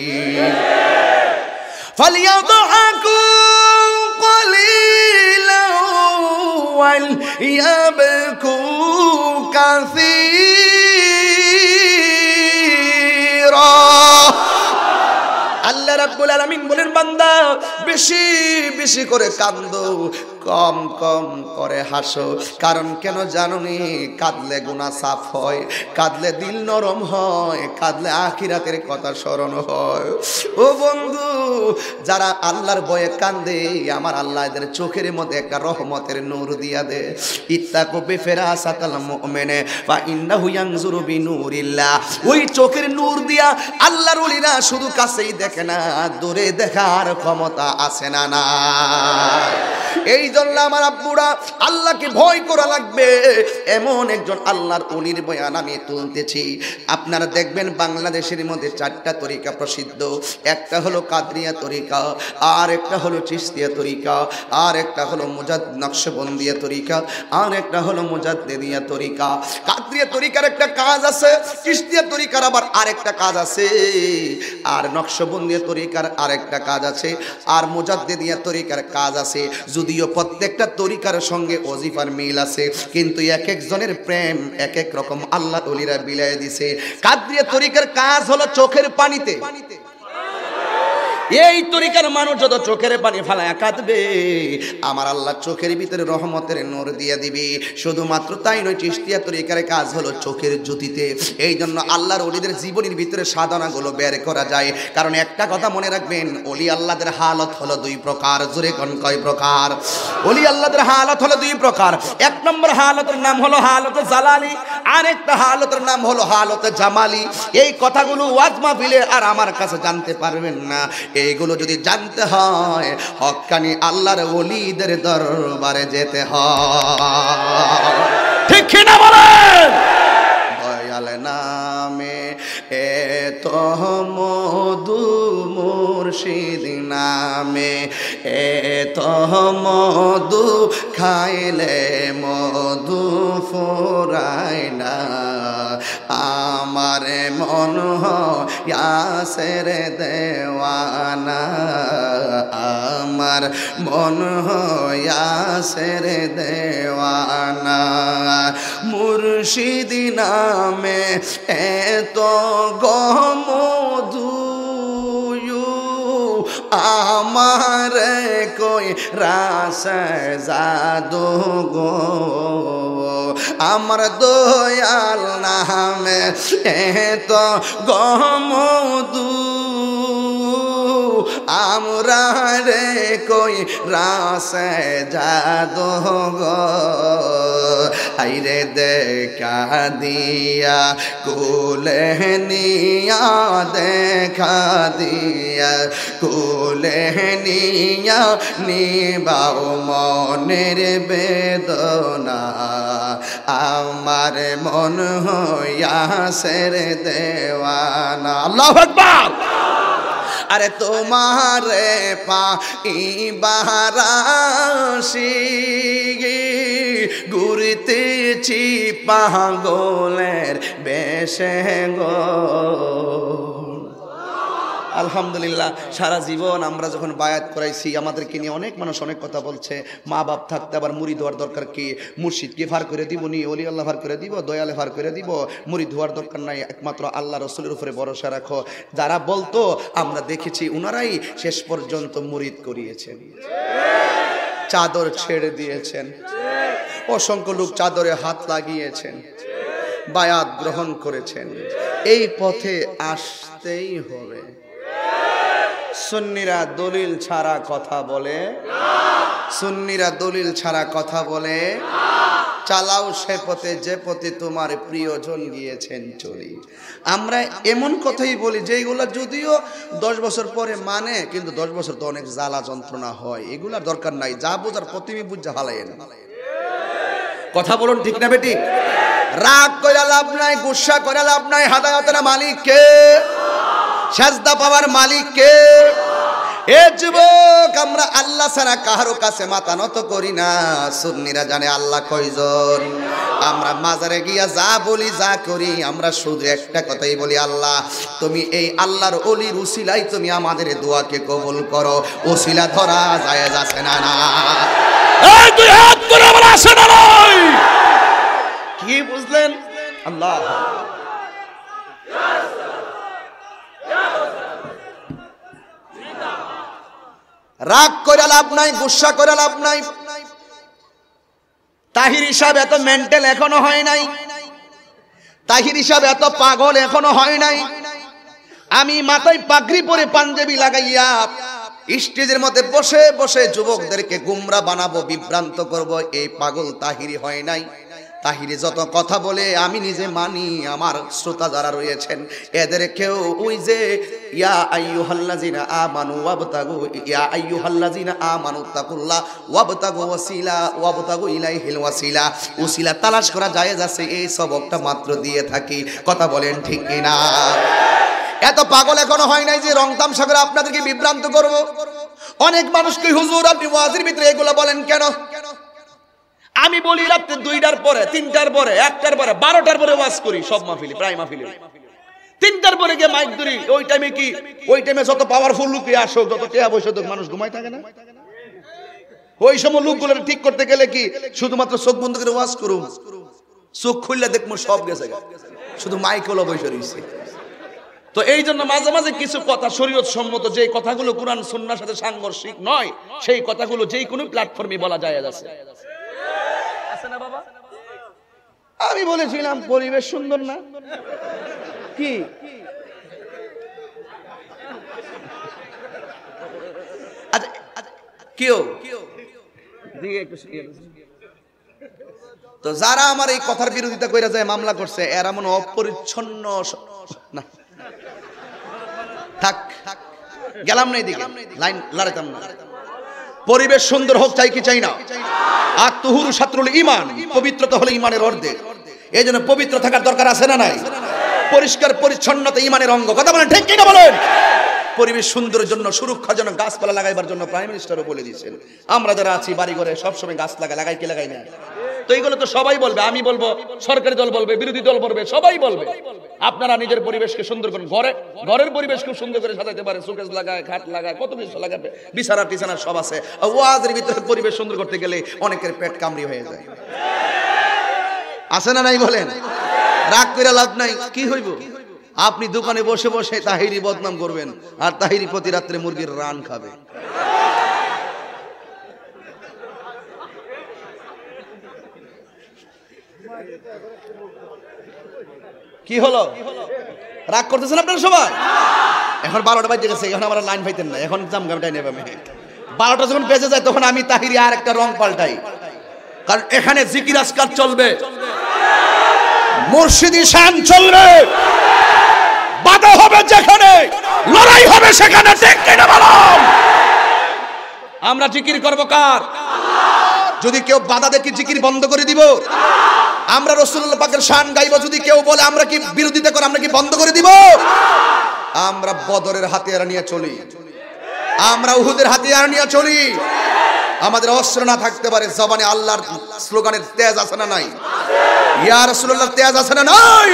Speaker 1: ফালিয়াদহাকু ক্বালিলা ওয়াল ইয়াবকু কাসীরা। আল্লাহ রাব্বুল আলামিন বলেন, বান্দা বেশি বেশি করে কান্দো, কম কম করে হাসো। কারণ কেন জানোনি? কাঁদলে গুনাহ সাফ হয়, কাঁদলে দিল নরম হয়, কাঁদলে আখিরাতের কথা স্মরণ হয়। ও বন্ধু, যারা আল্লাহর ভয়ে কান্দে, আমার আল্লাহ এদের চোখের মধ্যে একটা রহমতের নূর দিয়া দে। ইত্তাকু বিফিরাসাতাল মুমিনে ফা ইন্নাহু ইয়ানজুরু বিনূরিল্লাহ। ওই চোখের নূর দিয়া আল্লাহর ওলিরা শুধু কাছেই দেখে না, দূরে দেখার ক্ষমতা আছে না না? এই জন্য আমার আব্বুরা, আল্লাহকে ভয় করা লাগবে। এমন একজন আল্লাহর ওলির বয়ান আমি তুলতেছি। আপনারা দেখবেন বাংলাদেশের মধ্যে 4টা তরিকা প্রসিদ্ধ। একটা হলো কাদরিয়া তরিকা, আর একটা হলো চিশতিয়া তরিকা, আর একটা হলো নকশবন্দিয়া তরিকা, আর একটা হলো মুজাদ্দিদিয়া তরিকা। কাদরিয়া তরিকার একটা কাজ আছে, চিশতিয়া তরিকার আবার আরেকটা কাজ আছে, আর নকশবন্দিয়া তরিকার আরেকটা কাজ আছে, আর মুজাদ্দিদিয়া তরিকার কাজ আছে। যদিও প্রত্যেকটা তরিকার সঙ্গে ওজিফার মিল আছে, কিন্তু এক একজনের প্রেম এক এক রকম আল্লাহ ওলিরা বিলায় দিছে। কাদরিয়া তরিকার কাজ হলো চোখের পানিতে। এই তরিকার মানুষ যত চোখের পানি ফালায়া কাঁদবে, আমার আল্লাহ চোখের ভিতরে রহমতের নূর দিয়ে দিবি। শুধুমাত্র তাই নয়, চিশতিয়া তরিকার কাজ হলো চোখের জ্যোতিতে। এই জন্য আল্লাহর ওলিদের জীবনের ভিতরে সাধনাগুলো বের করা যায়। কারণ একটা কথা মনে রাখবেন, ওলি আল্লাহদের হালত হলো 2 প্রকার। জোরে কোন কয় প্রকার? ওলি আল্লাহদের হালত হলো 2 প্রকার। 1 নম্বর হালতের নাম হলো হালতে জালালি, আর একটা হালতের নাম হলো হালতে জামালি। এই কথাগুলো ওয়াজ মাহফিলে আর আমার কাছে জানতে পারবেন না। এইগুলো যদি জানতে হয়, হক্কানি আল্লাহর ওলিদের দরবারে যেতে হয়। ঠিক কিনা বলেন? দয়াল নামে এত মধু, মুর্শিদ নামে এত মধু, খাইলে মধু ফুরায় না। আমার মন ইয়াসের দেওয়ানা, আমার মন ইয়াসের দেওয়ানা। মুর্শিদ নামে এত গমধু, আমার কই রাস জাদু গো, আমার দয়াল নামে এত গমদু আমরা রে কই রাসে যাদো গো আইরে দেখা দিয়া কোলে নিয়া দেখা দিয়া কোলে নিয়া নিবাও মনের বেদনা আমার মন হইয়াছে রে দেওয়ানা আল্লাহু আকবার আরে তোমারে পাইবারাশি ঘুরতেছি পাগলের বেশে গো আলহামদুলিল্লাহ সারা জীবন আমরা যখন বায়াত করাইছি আমাদেরকে নিয়ে অনেক মানুষ অনেক কথা বলছে মা বাপ থাকতে আবার মুরিদ হওয়ার দরকার কি মুর্শিদকে ভার করে দিব নি ওলি আল্লাহ ভার করে দিব দয়ালে ভার করে দিব মুরিদ হওয়ার দরকার নাই একমাত্র আল্লাহ রসুলের উপরে ভরসা রাখো যারা বলতো আমরা দেখেছি উনারাই শেষ পর্যন্ত মুরিদ করিয়েছেন চাদর ছেড়ে দিয়েছেন অসংখ্য লোক চাদরে হাত লাগিয়েছেন বায়াত গ্রহণ করেছেন এই পথে আসতেই হবে সুন্নিরা দলিল ছাড়া কথা বলে সুন্নিরা দলিল ছাড়া কথা বলে চালাও সে পথে যে পথে তোমার প্রিয়জন গিয়েছেন চলি আমরা এমন কথাই বলি যেগুলো যদিও 10 বছর পরে মানে কিন্তু 10 বছর তো অনেক জ্বালা যন্ত্রণা হয় এগুলার দরকার নাই যা বোঝার প্রতিমি বুঝা হালাইন কথা বলুন ঠিক না বেটি রাগ করে লাভ নাই গুসা করে লাভ নাই হাদায়াতের মালিক কে সাজদা পাওয়ার মালিক কে এ যুবক আমরা আল্লাহ ছাড়া কারো কাছে মাথা নত করি না সুন্নিরা জানে আল্লাহ কয়জন আমরা মাজারে গিয়া যা বলি যা করি আমরা শুধু একটা কথাই বলি আল্লাহ তুমি এই আল্লাহর ওলির উসিলাই তুমি আমাদের দোয়াকে কবুল করো উসিলা ধরা জায়েজ আছে না না এই দুই হাত করে আমরা আসে না নয় কি বুঝলেন আল্লাহ রাগ করে লাভ নাই গুসা করে লাভ নাই তাহির হিসাব এত মেন্টাল এখনো হয় নাই তাহির হিসাব এত পাগল এখনো হয় নাই আমি মাথায় পাগড়ি পরে পাঞ্জাবি লাগাইয়া স্টেজের মধ্যে বসে বসে যুবকদেরকে গুমরা বানাবো বিভ্রান্ত করব এই পাগল তাহিরি হয় নাই তাহিরে যত কথা বলে আমি নিজে মানি আমার শ্রোতা যারা রয়েছেন এদেরকেও ওই যে ইয়া আইয়ুহাল্লাযিনা আমানু ওয়াবতাগু ইয়া আইয়ুহাল্লাযিনা আমানু তাকুল্লাহ ওয়াবতাগু ওয়াবতাগু ইলাইহিল ওয়াসিলা ওসিলা তালাশ করা জায়েজ আছে এই সবকটা মাত্র দিয়ে থাকি কথা বলেন ঠিক কিনা এত পাগল এখনো হয় নাই যে রং তামসা করে আপনাদেরকে বিভ্রান্ত করব অনেক মানুষকে হুজুর আপনি ওয়াজের ভিতরে এগুলো বলেন কেন আমি বলি রাতে 2টার পরে 3টার পরে 1টার পরে 12টার পরে ওয়াজ করি সব মাহফিলে প্রায় মাহফিলে 3টার পরে গিয়ে মাইক ধরি ওই টাইমে কি ওই টাইমে যত পাওয়ারফুল লোক আসো যত টেয়া বসে তো মানুষ ঘুমাই থাকে না ওই সময় লোকগুলো ঠিক করতে গেলে কি শুধুমাত্র চোখ বন্ধ করে ওয়াজ করুম চোখ খুললে দেখবো সব গেছে শুধু মাইক হলো বসে রয়েছে তো এই জন্য মাঝে মাঝে কিছু কথা শরীয়ত সম্মত যে কথাগুলো কুরআন সুন্নাহর সাথে সাংঘর্ষিক নয় সেই কথাগুলো যেই কোনো প্ল্যাটফর্মে বলা যায় আছে না বাবা আমি বলেছিলাম পরিবেশ সুন্দর না কি আচ্ছা কেউ তো যারা আমার এই কথার বিরোধিতা কইরা যায় মামলা করছে এরা মনে অপরিচ্ছন্ন না থাক গেলাম না এদিকে লাইন লড়াইতাম না পরিবেশ সুন্দর হোক চাই কি চাই না আত্মহুরু শাত্রুল ঈমান পবিত্রতা হলো ঈমানের অর্ধেক এইজন্য পবিত্র থাকার দরকার আছে না নাই পরিষ্কার পরিচ্ছন্নতা ঈমানের অঙ্গ কথা বলেন ঠিক কি না বলেন পরিবেশ সুন্দরের জন্য সুরক্ষার জন্য গাছপালা লাগাইবার জন্য প্রাইম মিনিস্টারও বলে দিয়েছেন আমরা যারা আছি বাড়ি ঘরে সব সময় গাছ লাগাই কি লাগাই না তো এইগুলো তো সবাই বলবে আমি বলবো সরকারি দল বলবে বিরোধী দল বলবে সবাই বলবে আপনারা নিজের পরিবেশকে সুন্দর করুন ঘরের পরিবেশ খুব সুন্দর করে সাজাতে পারে শোকেস লাগায় খাট লাগায় কত কিছু লাগাবে বিছানা টিছানা সব আছে ওয়াজের ভিতরে পরিবেশ সুন্দর করতে গেলে অনেকের পেট কামড়ি হয়ে যায় আছে না নাই বলেন রাগ করে লাভ নাই কি হইব আপনি দোকানে বসে বসে তাহিরি বদনাম করবেন আর তাহিরি প্রতি রাত্রে মুরগির রান খাবে কি হলো? রাগ করতেছেন আপনারা সবাই? এখন 12টা বাজে গেছে, এখন আমরা লাইন পাইতেন না, এখন জামগামটাই নেবে। 12টা যখন বেজে যায় তখন আমি তাহিরি আর একটা রং পাল্টাই, কারণ এখানে জিকির আজকার চলবে, মুর্শিদি শান চলবে, বাধা হবে যেখানে, লড়াই হবে সেখানে। ঠিক কিনা বলুন? আমরা জিকির করব কার? যদি কেউ বাধা দেখি জিকির বন্ধ করে দিব? আমরা রাসূলুল্লাহ পাকের শান গাইব, যদি কেউ বলে আমরা কি বিরোধিতা করে আমরা কি বন্ধ করে দিব? আমরা বদরের হাতিয়ার নিয়ে চলি, আমরা উহুদের হাতিয়ার নিয়ে চলি। আমাদের অস্ত্র না থাকতে পারে, জবানে আল্লাহর স্লোগানের তেজ আছে না নাই? ইয়া রাসূলুল্লাহর তেজ আছে না নাই?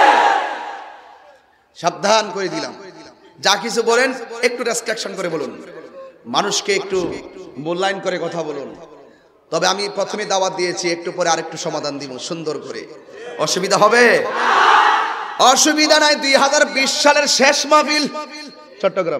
Speaker 1: সাবধান করে দিলাম, যা কিছু বলেন একটু রেস্ট্রিকশন করে বলুন, মানুষকে একটু মূল্যায়ন করে কথা বলুন। তবে আমি প্রথমে দাওয়াত দিয়েছি, একটু পরে আরেকটু সমাধান দিব সুন্দর করে। অসুবিধা হবে? অসুবিধা নাই। 2020 সালের শেষ মাহফিল চট্টগ্রাম।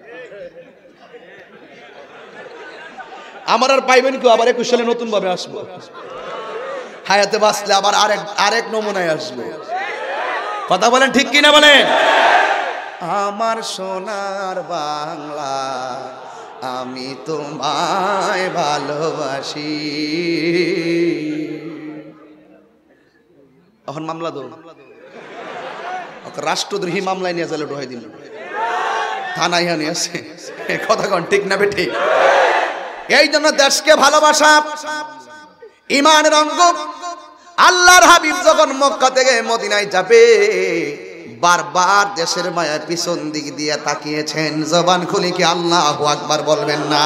Speaker 1: আমার আর পাইবেন কেউ, আবার 21 সালে নতুন ভাবে আসবো, হায়াতে বাঁচলে আবার আরেক নমুনায় আসবো। কথা বলেন ঠিক কিনা বলেন? আমার সোনার বাংলা, আমি তোমায় ভালোবাসি। এখন মামলা দো, রাষ্ট্রদ্রোহী মামলায় নিয়ে যাবে, ঢোহাই দিল থানায় নিয়ে আসে। কথা কন ঠিক না বেঠিক? এই জন্য দেশকে ভালোবাসা ইমানের অঙ্গ। আল্লাহর হাবিব যখন মক্কা থেকে মদিনায় যাবে, বারবার দেশের মায়ার পিছন দিক দিয়ে তাকিয়েছেন। জবান খুলে কি আল্লাহু আকবার বলবেন না?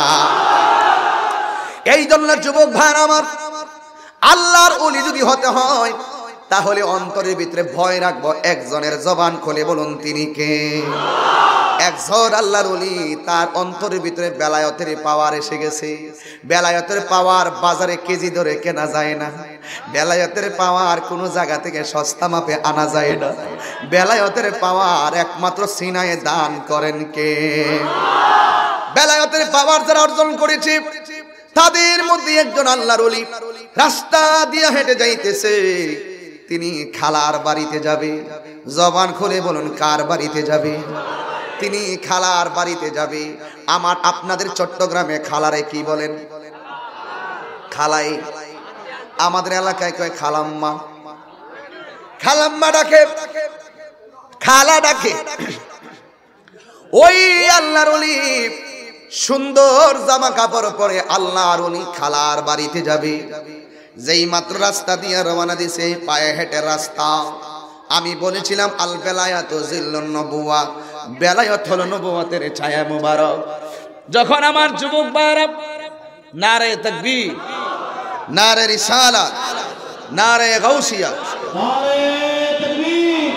Speaker 1: এই জন্য যুবক ভাই আমার, আল্লাহর ওলি যদি হতে হয় তাহলে অন্তরের ভিতরে ভয় রাখবো একজনের। জবান খুলে বলুন তিনি কে? একজন আল্লাহর ওলি, তার অন্তরের ভিতরে বেলায়েতের পাওয়ার এসে গেছে। বেলায়েতের পাওয়ার বাজারে কেজি ধরে কেনা যায় না, বেলায়েতের পাওয়ার কোনো জায়গা থেকে সস্তা মাপে আনা যায় না। বেলায়েতের পাওয়ার একমাত্র সিনায়ে দান করেন কে? বেলায়েতের পাওয়ার যারা অর্জন করেছে তাদের মধ্যে একজন আল্লাহর ওলি রাস্তা দিয়ে হেঁটে যাইতেছে, তিনি খালার বাড়িতে যাবে। জবান খুলে বলুন কার বাড়িতে যাবে? তিনি খালার বাড়িতে যাবে। আমার আপনাদের চট্টগ্রামে খালারে কি বলেন? খালাই। আমাদের এলাকায় কয় খালাম্মা। খালাম্মা ডাকে, খালা ডাকে। ওই আল্লাহর ওলি সুন্দর জামা কাপড় পরে আল্লাহর ওলি খালার বাড়িতে যাবে। যেই মাত্র রাস্তা দিয়ে রওনা দিছে, পায়ে হেঁটে রাস্তা। আমি বলেছিলাম আল বেলায়াতু জিল্লুন নবুওয়া, বেলায়েত হলো নবুয়তের ছায়া মুবারক। যখন আমার যুবক ভাইরা নারে তাকবীর, নারে রিসালাত, নারে গাউসিয়া,
Speaker 5: নারে তাকবীর,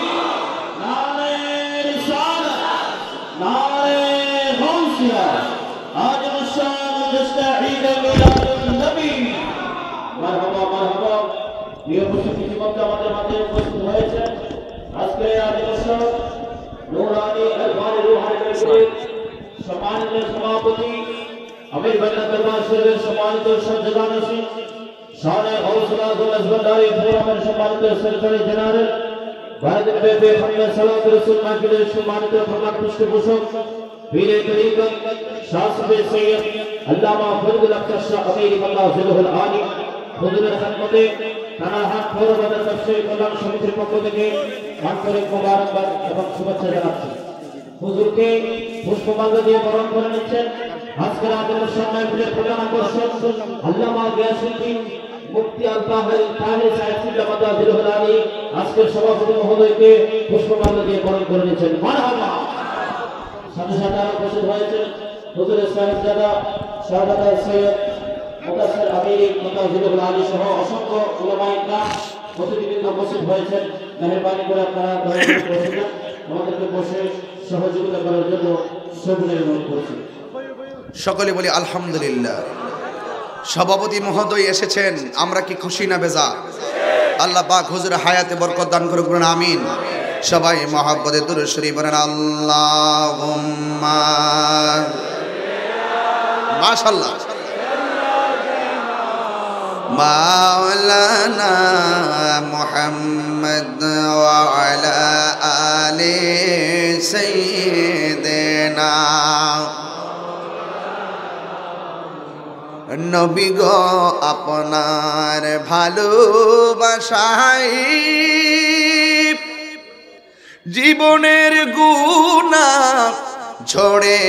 Speaker 5: নারে রিসালাত, নারে গাউসিয়া, আজ মুশান মুস্তাঈদ মিলাদুন নবী। মারহাবা মারহাবা। প্রিয় উপস্থিতি মধ্যে আমাদের মাঝে উপস্থিত হয়েছে আজকে আজ মুশান নুরানি আলফানি রুহানি সম্মানিত সভাপতি আমির বান্না দরবার শরীফের সম্মানিত সজ্জাদানসী শানে হৌসলা জুলজবন্দারি ফোরামের সম্মানিত সেক্রেটারি জেনারেল ভারতের বেবে খন্ডে সালাত রাসূল মাহফিলের সম্মানিত প্রধান পৃষ্ঠপোষক পীরে তরিকত শাসবে সৈয়দ আল্লামা ফজলুল আখতার শাহ আমির বাংলা জিলহুল আলী হুজুরের খিদমতে থানাহাট পৌর বাজার ব্যবসায়ী কল্যাণ সমিতির পক্ষ থেকে আন্তরিক মোবারকবাদ এবং শুভেচ্ছা জানাচ্ছি। হুজুরকে পুষ্পমাল্য দিয়ে বরণ করে নিচ্ছেন আজকের আদিলের সামনে ফিরে প্রধান আকর্ষণ আল্লামা গিয়াসউদ্দিন মুফতি আল তাহির সাহেব সিদ্দামাত জিলহুল আলী আজকের সভাপতি মহোদয়কে পুষ্পমাল্য দিয়ে বরণ করে নিচ্ছেন। মারহাবা। সাথে সাথে আরো উপস্থিত হয়েছেন হুজুরের সাহেবজাদা শাহজাদা সৈয়দ মুতাসির আমির মুফতি জিলহুল আলী সহ অসংখ্য উলামায়ে কেরাম অতিথিবৃন্দ উপস্থিত হয়েছেন। মেহেরবানি করে আপনারা বসে আমাদেরকে বসে সহযোগিতা করার জন্য সবিনয় অনুরোধ করছি।
Speaker 1: সকলে বলি আলহামদুলিল্লাহ। সভাপতি মহোদয় এসেছেন, আমরা কি খুশি না বেজা? আল্লাহ পাক হুজুর হায়াতে বরকত দান করুক, বলেন আমিন। সবাই মহব্বতে দুরূদ শরীফ পড়েন আল্লাহুম্মা। মাশাআল্লাহ। মাওলানা মুহাম্মদ ওয়া আলা আলি সাইয়্যিদিনা নবী গো আপনার ভালোবাসায় জীবনের গুনাহ ঝরে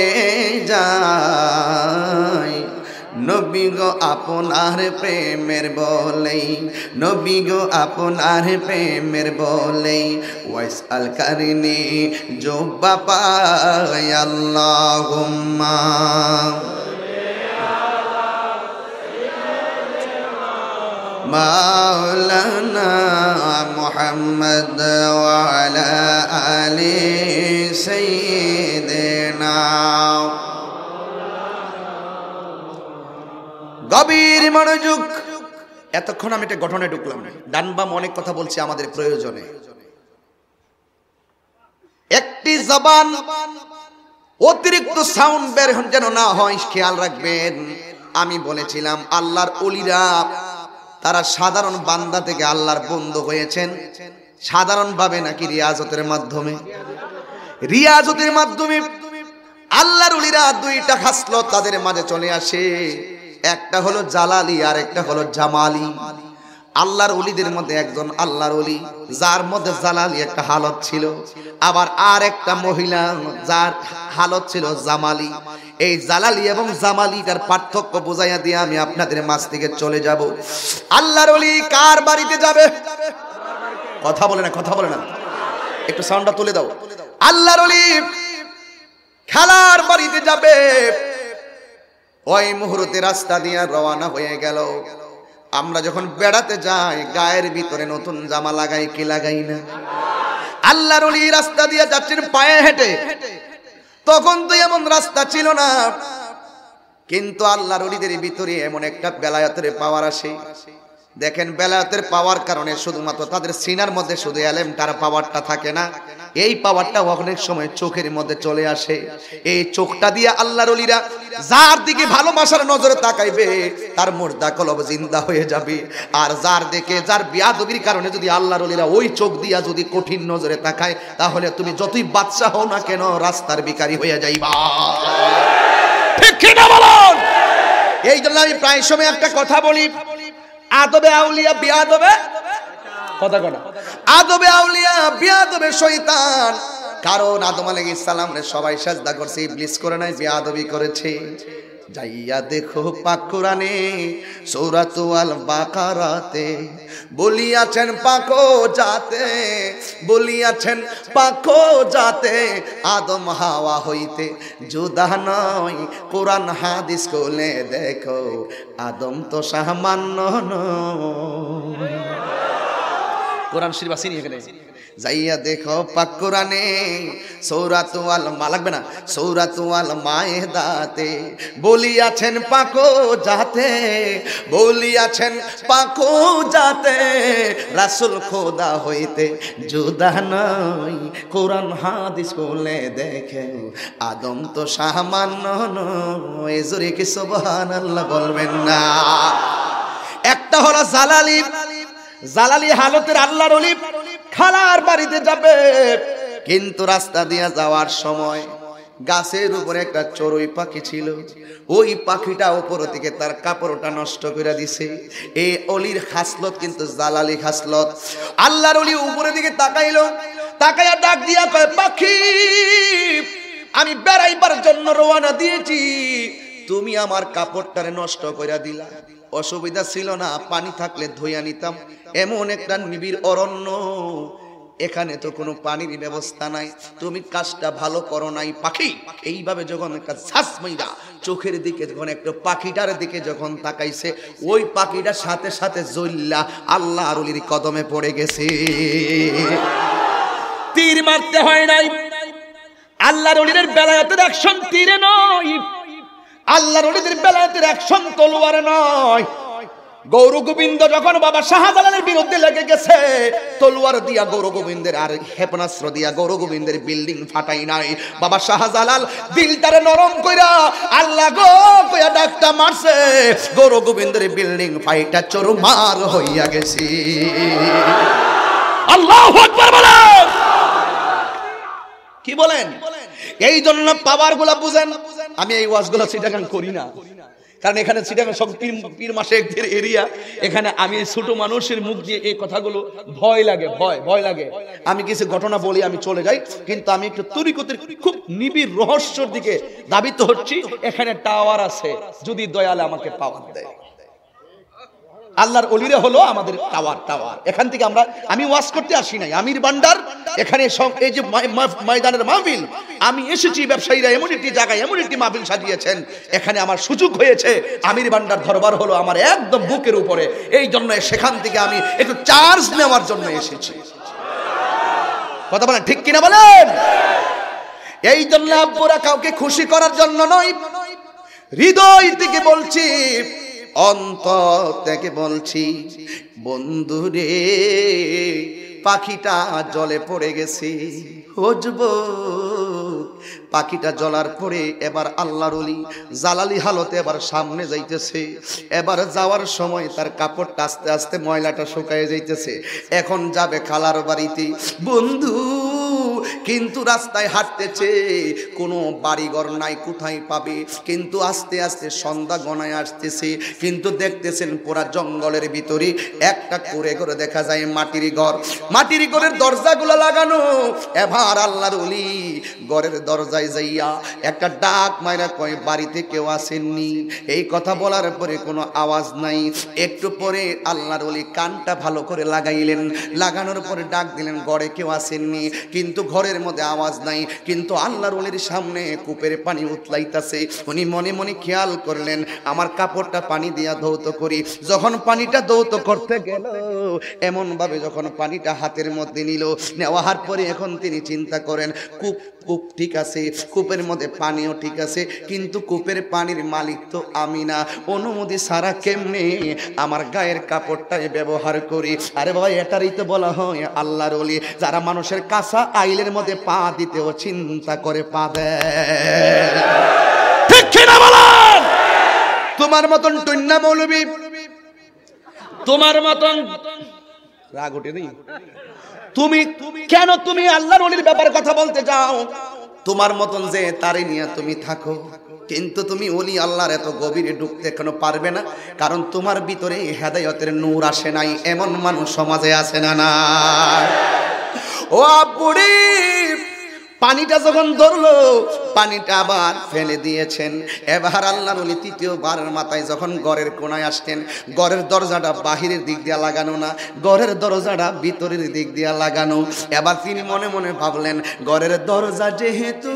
Speaker 1: যায় নবী গো আপনার প্রেমের বলেই নবী গো আপনার প্রেমের বলেই ওয়াইসাল কারিনি জোবা পায় আল্লাহুম্মা মাওলানা মুহাম্মদ ওয়া আলা আলি সাইয়্যিদিনা গভীর মনোযোগ এতক্ষণ আমি একটা গঠনে ঢুকলাম ডান বাম অনেক কথা বলছি আমাদের প্রয়োজনে একটি জবান অতিরিক্ত সাউন্ড বের যেন না হয় খেয়াল রাখবেন আমি বলেছিলাম আল্লাহর ওলিরা তারা সাধারণ বান্দা থেকে আল্লাহর বন্ধু হয়েছেন সাধারণভাবে নাকি রিয়াজতের মাধ্যমে আল্লাহর ওলিরা দুইটা খাসলত তাদের মাঝে চলে আসে একটা হলো জালালি আর একটা হলো জামালি আল্লাহর ওলিদের মধ্যে একজন আল্লাহর ওলি যার মধ্যে জালালি একটা হালত ছিল আবার আর একটা মহিলা যার হালত ছিল জামালি এই জালালি এবং জামালিটার পার্থক্য বুঝাইয়া দিয়ে আমি আপনাদের মাঝ থেকে চলে যাব আল্লাহর ওলি কার বাড়িতে যাবে কথা বলে না একটু সাউন্ডটা তুলে দাও আল্লাহর ওলি খালার বাড়িতে যাবে ওই মুহূর্তে রাস্তা দিয়ে রওনা হয়ে গেল আমরা যখন বেড়াতে যাই গায়ের ভিতরে নতুন জামা লাগাই কি লাগাই না আল্লাহর ওলি রাস্তা দিয়ে যাচ্ছেন পায়ে হেঁটে তখন তো এমন রাস্তা ছিল না কিন্তু আল্লাহর ওলিদের ভিতরে এমন একটা বেলায়েতের পাওয়ার আসে দেখেন বেলায়েতের পাওয়ার কারণে শুধুমাত্র তাদের সিনার মধ্যে শুধু এলেমটার পাওয়ারটা থাকে না এই পাওয়ারটা অনেক সময় চোখের মধ্যে চলে আসে এই চোখটা দিয়ে আল্লাহর ওলিরা যার দিকে ভালোবাসার নজরে তাকাইবে তার মুর্দা কলব জিন্দা হয়ে যাবে আর যার দিকে যার বিয়াদবির কারণে যদি আল্লাহর ওলিরা ওই চোখ দিয়া যদি কঠিন নজরে তাকায় তাহলে তুমি যতই বাদশা হও না কেন রাস্তার ভিখারি হয়ে যাইবা ঠিক কি না বলুন এই জন্য আমি প্রায় সময় একটা কথা বলি আদবে আউলিয়া বিয়াদবে কথা কথা আদবে আউলিয়া বিয়াদবে শয়তান কারণ আদম আলাইহিস সালামরে সবাই সাজদা করছে ইবলিস করে নাই বিয়াদবি করেছে যাইয়া দেখো পাক কোরআনে সূরাতুল বাকারাতে বলিয়াছেন পাকো যাতে আদম হাওয়া হইতে জুদা নয় কোরআন হাদিস কোলে দেখো আদম তো সামান্য নয় কোরআন শরীফ আসেনি এখানে যাইয়া দেখো পাক কোরআনে সূরাতুল লাগবে না সূরাতুল মায়েদাতে বলিয়াছেন পাকো যাতে রাসূল খোদা হইতে জুদা নয় কোরআন হাদিস কোলে দেখে আদম তো সামান্য নয় জোরে কি সুবহানাল্লাহ বলবেন না একটা হলো জালালি হালতের আল্লাহর ওলি খালার বাড়িতে যাবে কিন্তু রাস্তা দিয়ে যাওয়ার সময় গাছের উপরে একটা চড়ুই পাখি ছিল ওই পাখিটা উপর থেকে তার কাপড়টা নষ্ট করে দিছে এই অলির খাসলত কিন্তু জালালি খাসলত আল্লাহর ওলি উপরের দিকে তাকাইয়া ডাক দিয়া কয় পাখি আমি বেড়াইবার জন্য রওনা দিয়েছি তুমি আমার কাপড়টারে নষ্ট করে দিলা অসুবিধা ছিল না পানি থাকলে ধুইয়া নিতাম এমন একটা নিবিড় অরণ্য এখানে তো কোনো পানির ব্যবস্থা নাই তুমি কাজটা ভালো করো নাই পাখি এইভাবে যখন একটা শ্বাসমইরা চোখের দিকে যখন একটা পাখিটার দিকে যখন তাকাইছে ওই পাখিটার সাথে সাথে জ্বললা আল্লাহর ওলির কদমে পড়ে গেছে তীর মারতে হয় নাই আল্লাহর ওলিদের বেলায়েতের অ্যাকশন তীরে নয় আল্লাহর ওলিদের বেলায়েতের অ্যাকশন তলোয়ারে নয় গৌর গোবিন্দ যখন বাবা শাহজালালের বিরুদ্ধে লেগে গেছে, তলোয়ার দিয়া গৌর গোবিন্দের আর ক্ষেপণাস্ত্র দিয়া গৌর গোবিন্দের বিল্ডিং ফাটাই নাই। বাবা শাহজালাল দিলটারে নরম কইরা আল্লাহ গো কইয়া ডাকটা মারছে, গৌর গোবিন্দের বিল্ডিং ফাইটা চুরমার হইয়া গেছে। আল্লাহু আকবার বলেন। কি বলেন? এই জন্য পাওয়ার গুলা বুঝেন। আমি এই ওয়াজগুলো চিটাগাং করি না, কারণ এখানে চিটাগাং সব পীর মাশায়েখদের এরিয়া। এখানে আমি ছোট মানুষের মুখ দিয়ে এই কথাগুলো ভয় লাগে, ভয় লাগে। আমি কিছু ঘটনা বলি, আমি চলে যাই, কিন্তু আমি একটু তরিকতের খুব নিবিড় রহস্যের দিকে ধাবিত হচ্ছি। এখানে টাওয়ার আছে, যদি দয়ালে আমাকে পাওয়ার দেয়। আল্লাহর ওলিরা হলো আমাদের টাওয়ার। এখান থেকে আমি ওয়াজ করতে আসি নাই, আমির ভান্ডার এখানে এই যে ময়দানের মাহফিল, আমি এসেছি। ব্যবসায়ীরা এমন একটি জায়গায় এমন একটি মাহফিল সাজিয়েছেন, এখানে আমার সুযোগ হয়েছে। আমির ভান্ডার দরবার হলো আমার একদম বুকের উপরে, এই জন্য সেখান থেকে আমি একটু চার্জ নেওয়ার জন্য এসেছি। কথা বলেন ঠিক কিনা বলেন? এই জন্য আব্বুরা কাউকে খুশি করার জন্য নয়, হৃদয় থেকে বলছি, অন্তর থেকে বলছি, বন্ধুরে পাখিটা জলে পড়ে গেছে। পাখিটা জ্বলার পরে এবার আল্লাহর ওলি জালালি হালতে এবার সামনে যাইতেছে। এবার যাওয়ার সময় তার কাপড়টা আস্তে আস্তে ময়লাটা শুকায় যাইতেছে। এখন যাবে খালার বাড়িতে বন্ধু, কিন্তু রাস্তায় হাঁটতেছে, কোনো বাড়িঘর নাই, কোথায় পাবে? কিন্তু আস্তে আস্তে সন্ধ্যা গণায় আসতেছে, কিন্তু দেখতেছেন পুরা জঙ্গলের ভিতরে একটা করে করে দেখা যায় মাটির ঘর। মাটির ঘরের দরজাগুলো লাগানো। এবার আল্লাহর ওলি ঘরের দরজায় যাইয়া একটা ডাক মাইরা কয়, বাড়িতে কেউ আসেননি? এই কথা বলার পরে কোনো আওয়াজ নাই। একটু পরে আল্লাহর ওলি কানটা ভালো করে লাগাইলেন, লাগানোর পরে ডাক দিলেন, ঘরে কেউ আসেননি। কিন্তু ঘরের মধ্যে আওয়াজ নাই। কিন্তু আল্লাহর ওলির সামনে কূপের পানি উতলাইতেছে। উনি মনে মনে খেয়াল করলেন, আমার কাপড়টা পানি দিয়া ধৌত করি। যখন পানিটা ধৌত করতে গেল, এমন ভাবে যখন পানিটা হাতের মধ্যে নিল, নেওয়ার পরে এখন তিনি চিন্তা করেন, কূপ ঠিক আছে, কূপের মধ্যে পানিও ঠিক আছে, কিন্তু কূপের পানির মালিক তো আমি না। অনুমতি ছাড়া কেমনে আমার গায়ের কাপড়টাই ব্যবহার করি? আরে বাবা, এটারই তো বলা হয় আল্লাহর ওলি, যারা মানুষের কাঁচা আইলের মধ্যে পা দিতেও চিন্তা করে পা দেয়। ঠিক কিনা বলেন? তোমার মতন টন্না মৌলবী, তোমার মতন রাগ ওঠে নেই? তুমি কেন তুমি আল্লাহর ওলির ব্যাপারে কথা বলতে যাও? তোমার মতন যে তারে নিয়ে তুমি থাকো, কিন্তু তুমি ওলি আল্লাহর এত গভীরে ঢুকতে এখনো পারবে না, কারণ তোমার ভিতরে হেদায়েতের নূর আসে নাই। এমন মানুষ সমাজে আছে না? না। ও আব্বুরি, পানিটা যখন ধরলো, পানিটা আবার ফেলে দিয়েছেন। এবার আল্লাহর ওলি তৃতীয়বারের মাথায় যখন ঘরের কোনায় আসতেন, ঘরের দরজাটা বাহিরের দিক দিয়ে লাগানো না, ঘরের দরজাটা ভিতরের দিক দিয়ে লাগানো। এবার তিনি মনে মনে ভাবলেন, ঘরের দরজা যেহেতু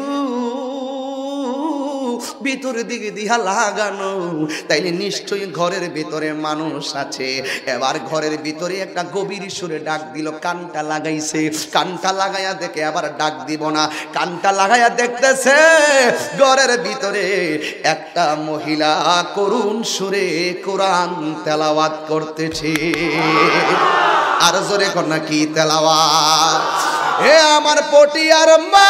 Speaker 1: ভিতরের দিকে দিয়া লাগানো, তাইলে নিশ্চয়ই ঘরের ভিতরে মানুষ আছে। এবার ঘরের ভিতরে একটা গভীর সুরে ডাক দিল, কানটা লাগাইছে। কানটা লাগাইয়া দেখে আবার ডাক দিব না, কানটা লাগাইয়া দেখতেছে ঘরের ভিতরে একটা মহিলা করুণ সুরে কোরআন তেলাওয়াত করতেছে। আর জোরে কর না, কি তেলাওয়াত? এ আমার পটিয়ার মা,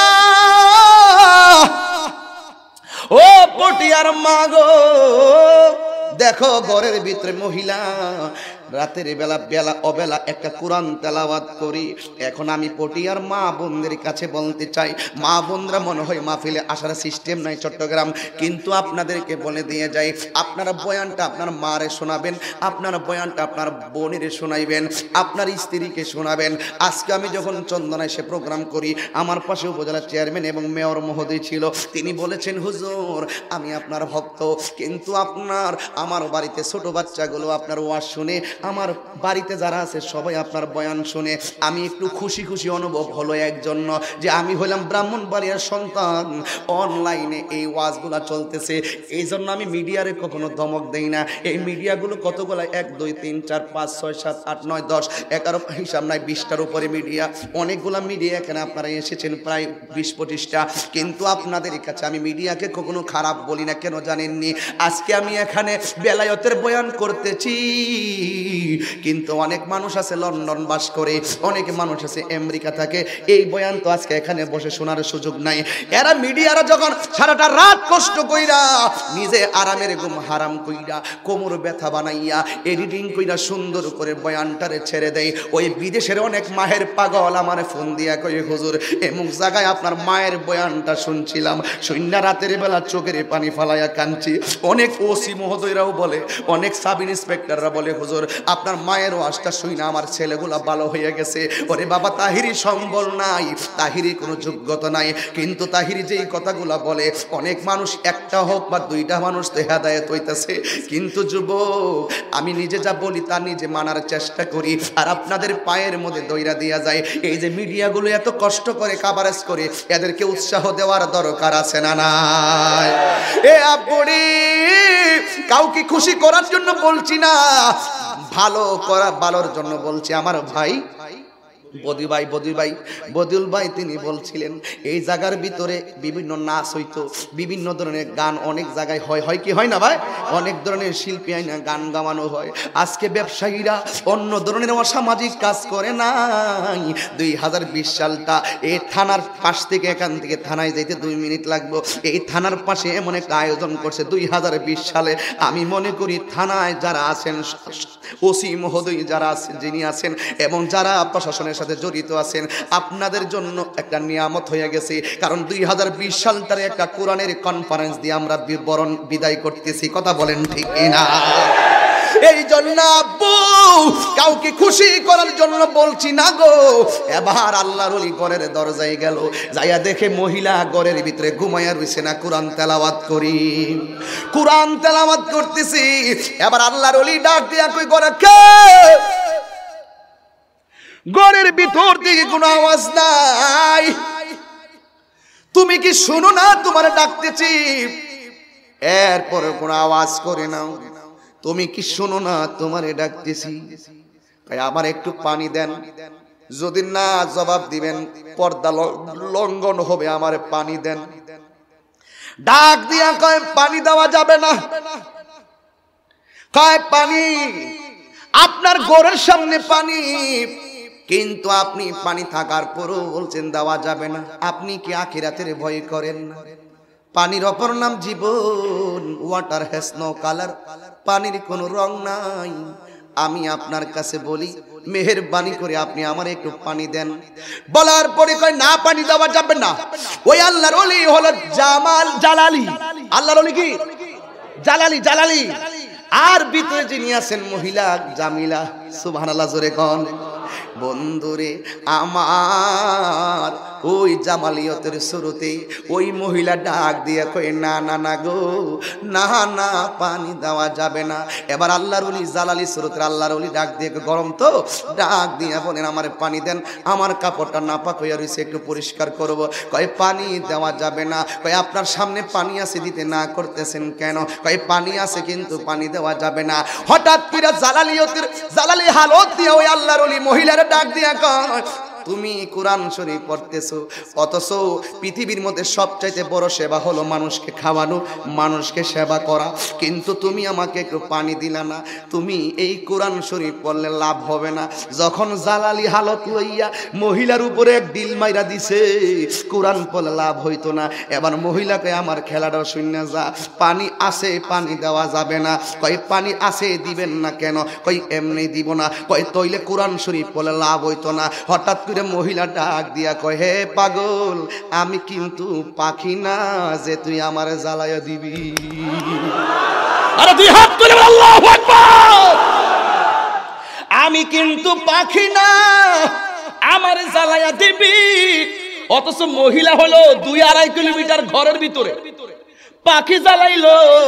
Speaker 1: ও পটিয়ার মা গো, দেখো ঘরের ভিতরে মহিলা রাতের বেলা অবেলা একটা কোরআন তেলাওয়াত করি। এখন আমি পটিয়ার মা বোনদের কাছে বলতে চাই, মা বোনরা মনে হয় মাহফিলে আসার সিস্টেম নাই চট্টগ্রাম, কিন্তু আপনাদেরকে বলে দিয়ে যাই, আপনারা বয়ানটা আপনার মারে শোনাবেন, আপনার বয়ানটা আপনার বোনের শোনাইবেন, আপনার স্ত্রীকে শোনাবেন। আজকে আমি যখন চন্দনায় সে প্রোগ্রাম করি, আমার পাশে উপজেলা চেয়ারম্যান এবং মেয়র মহোদয় ছিল। তিনি বলেছেন, হুজুর আমি আপনার ভক্ত, কিন্তু আমার বাড়িতে ছোট বাচ্চাগুলো আপনার ওয়াজ শুনে আমার বাড়িতে যারা আছে সবাই আপনার বয়ান শুনে আমি একটু খুশি খুশি অনুভব হলো এক জন্য যে আমি হলাম ব্রাহ্মণবাড়িয়ার সন্তান, অনলাইনে এই ওয়াজগুলা চলতেছে, এই জন্য আমি মিডিয়ারে কখনো ধমক দেই না। এই মিডিয়াগুলো কতগুলো, 1 2 3 4 5 6 7 8 9 10 11 হিসাব নাই 20টার উপরে মিডিয়া, অনেকগুলা মিডিয়া এখানে আপনারা এসেছেন প্রায় 20-25টা, কিন্তু আপনাদের কাছে আমি মিডিয়াকে কখনো খারাপ বলি না। কেন জানেননি? আজকে আমি এখানে বেলায়েতের বয়ান করতেছি, কিন্তু অনেক মানুষ আছে লন্ডন বাস করে, অনেক মানুষ আছে আমেরিকা থাকে, এই বয়ান তো আজকে এখানে বসে শোনার সুযোগ নাই। এরা মিডিয়ারা যখন সারাটা রাত কষ্ট কইরা নিজে আরামের ঘুম হারাম কইরা কোমর ব্যথা বানাইয়া এডিটিং কইরা সুন্দর করে বয়ানটারে ছেড়ে দেয়, ওই বিদেশের অনেক মায়ের পাগল আমার ফোন দিয়া কই হুজুর এমুক জায়গায় আপনার মায়ের বয়ানটা শুনছিলাম, শূন্য রাতের বেলা চোখের পানি ফালাইয়া কাঁদছি। অনেক ওসি মহোদয়রাও বলে, অনেক সাব ইন্সপেক্টররা বলে হুজুর আপনার মায়ের ওয়াজটা শুই না আমার ছেলেগুলা ভালো হয়ে গেছে। ওরে বাবা, তাহিরি সম্বল নাই, তাহিরি কোনো যোগ্যতা নাই, কিন্তু তাহিরি যেই কথাগুলা বলে অনেক মানুষ, একটা হোক বা 2টা মানুষ তো হেদায়েত হইতেছে। কিন্তু যুবক, আমি নিজে যা বলি তা নিজে মানার চেষ্টা করি, আর আপনাদের পায়ের মধ্যে দইরা দিয়া যায়। এই যে মিডিয়াগুলো এত কষ্ট করে কাভারেজ করে, এদেরকে উৎসাহ দেওয়ার দরকার আছে না নাই? এ আব্বুড়ি, কাউকে খুশি করার জন্য বলছি না, ভালোর জন্য বলছি। আমার ভাই বদিউল ভাই তিনি বলছিলেন এই জায়গার ভিতরে বিভিন্ন নাচ হইতো, বিভিন্ন ধরনের গান অনেক জায়গায় হয় কি হয় না ভাই? অনেক ধরনের শিল্পী আইনা গান গাওয়ানো হয়। আজকে ব্যবসায়ীরা অন্য ধরনের অসামাজিক কাজ করে নাই। 2020 সালটা এই থানার পাশ থেকে, এখান থেকে থানায় যাইতে 2 মিনিট লাগবে, এই থানার পাশে এমন একটা আয়োজন করছে 2020 সালে। আমি মনে করি থানায় যারা আছেন, ওসি মহোদয় যারা আছেন, যিনি আছেন, এবং যারা প্রশাসনের সাথে জড়িত আছেন, আপনাদের জন্য একটা নিয়ামত হয়ে গেছে। কারণ 2020 সালটারে একটা কোরআনের কনফারেন্স দিয়ে আমরা বিদায় করতেছি। কথা বলেন ঠিক না? এই জন্য আব্বু, কাউকে খুশি করার জন্য বলছি না গো। এবার আল্লাহর ওলি ঘরের দরজায় গেল, যাইয়া দেখে মহিলা ঘরের ভিতরে ঘুমাইয়া রইছে না, কোরআন তেলাওয়াত করি, কোরআন তেলাওয়াত করতেছি। এবার আল্লাহর ওলি ডাক দিয়া কই, ঘরে কে? ঘরের ভিতর থেকে কোনো আওয়াজ নাই। তুমি কি শুনো না তোমার ডাকতেছি? এরপরে কোনো আওয়াজ করে নাও। তুমি কি শোনো না তোমারে ডাকতেছি? আমার একটু পানি দেন। যদি না জবাব দিবেন পর্দা লঙ্ঘন হবে, আমার পানি দেন। ডাক দিয়া কয় পানি দেওয়া যাবে না। কয় পানি, আপনার ঘরের সামনে পানি, কিন্তু আপনি পানি থাকার পরও বলছেন দেওয়া যাবে না। আপনি কি আখিরাতের ভয় করেন না? পানির অপর নাম জীবন। ওয়াটার হ্যাজ নো কালার, পানির কোনো রং নাই। আমি আপনার কাছে বলি, মেহেরবানি করে আপনি আমার একটু পানি দেন। বলার পরে কয় না, পানি দেওয়া যাবে না। ওই আল্লাহর ওলি হলো জালালি। আল্লাহর ওলি কি? জালালি। আর ভিতরে যিনি আছেন মহিলা জামিলা। সুবহানাল্লাহ, জোরে কোন। বন্ধুরে আমার, ওই জামালিয়তের শুরুতে ওই মহিলা ডাক দিয়ে কই না না না গো, না না পানি দেওয়া যাবে না। এবার আল্লাহর ওলি জালালি শুরুতে আল্লাহর ওলি ডাক দিয়ে, গরম তো, ডাক দিয়ে বলেন আমার পানি দেন, আমার কাপড়টা নাপাক হইয়া রয়েছে, একটু পরিষ্কার করব। কয় পানি দেওয়া যাবে না। কয় আপনার সামনে পানি আছে, দিতে না করতেছেন কেন? কয় পানি আছে কিন্তু পানি দেওয়া যাবে না। হঠাৎ করে জালালি হালত দিয়ে ওই আল্লাহর ওলি মহিলার ডাক দিয়া কয়, তুমি কোরআন শরীফ পড়তেছো, অথচ পৃথিবীর মধ্যে সবচাইতে বড় সেবা হলো মানুষকে খাওয়ানো, মানুষকে সেবা করা, কিন্তু তুমি আমাকে একটু পানি দিলা না। তুমি এই কোরআন শরীফ পড়লে লাভ হবে না। যখন জালালি হালত লইয়া মহিলার উপরে এক ডিল মাইরা দিছে, কোরআন পড়লে লাভ হইতো না। এবার মহিলাকে আমার খেলাটা শুনে যা, পানি আছে, পানি দেওয়া যাবে না। কয় পানি আছে, দিবেন না কেন? কই এমনি দিব না। কয় তইলে কোরআন শরীফ পড়লে লাভ হইতো না। হঠাৎ মহিলা ডাক দিয়া কয়, হে পাগল, আমি কিন্তু পাখি না যে তুই আমার জ্বালায়া দিবি। আরে দুই হাত তুলে আল্লাহু আকবার। আমি কিন্তু পাখি না, আমার জ্বালায়া দিবি। অথচ মহিলা হলো 2-2.5 কিলোমিটার ঘরের ভিতরে, পাখি জ্বালাইলো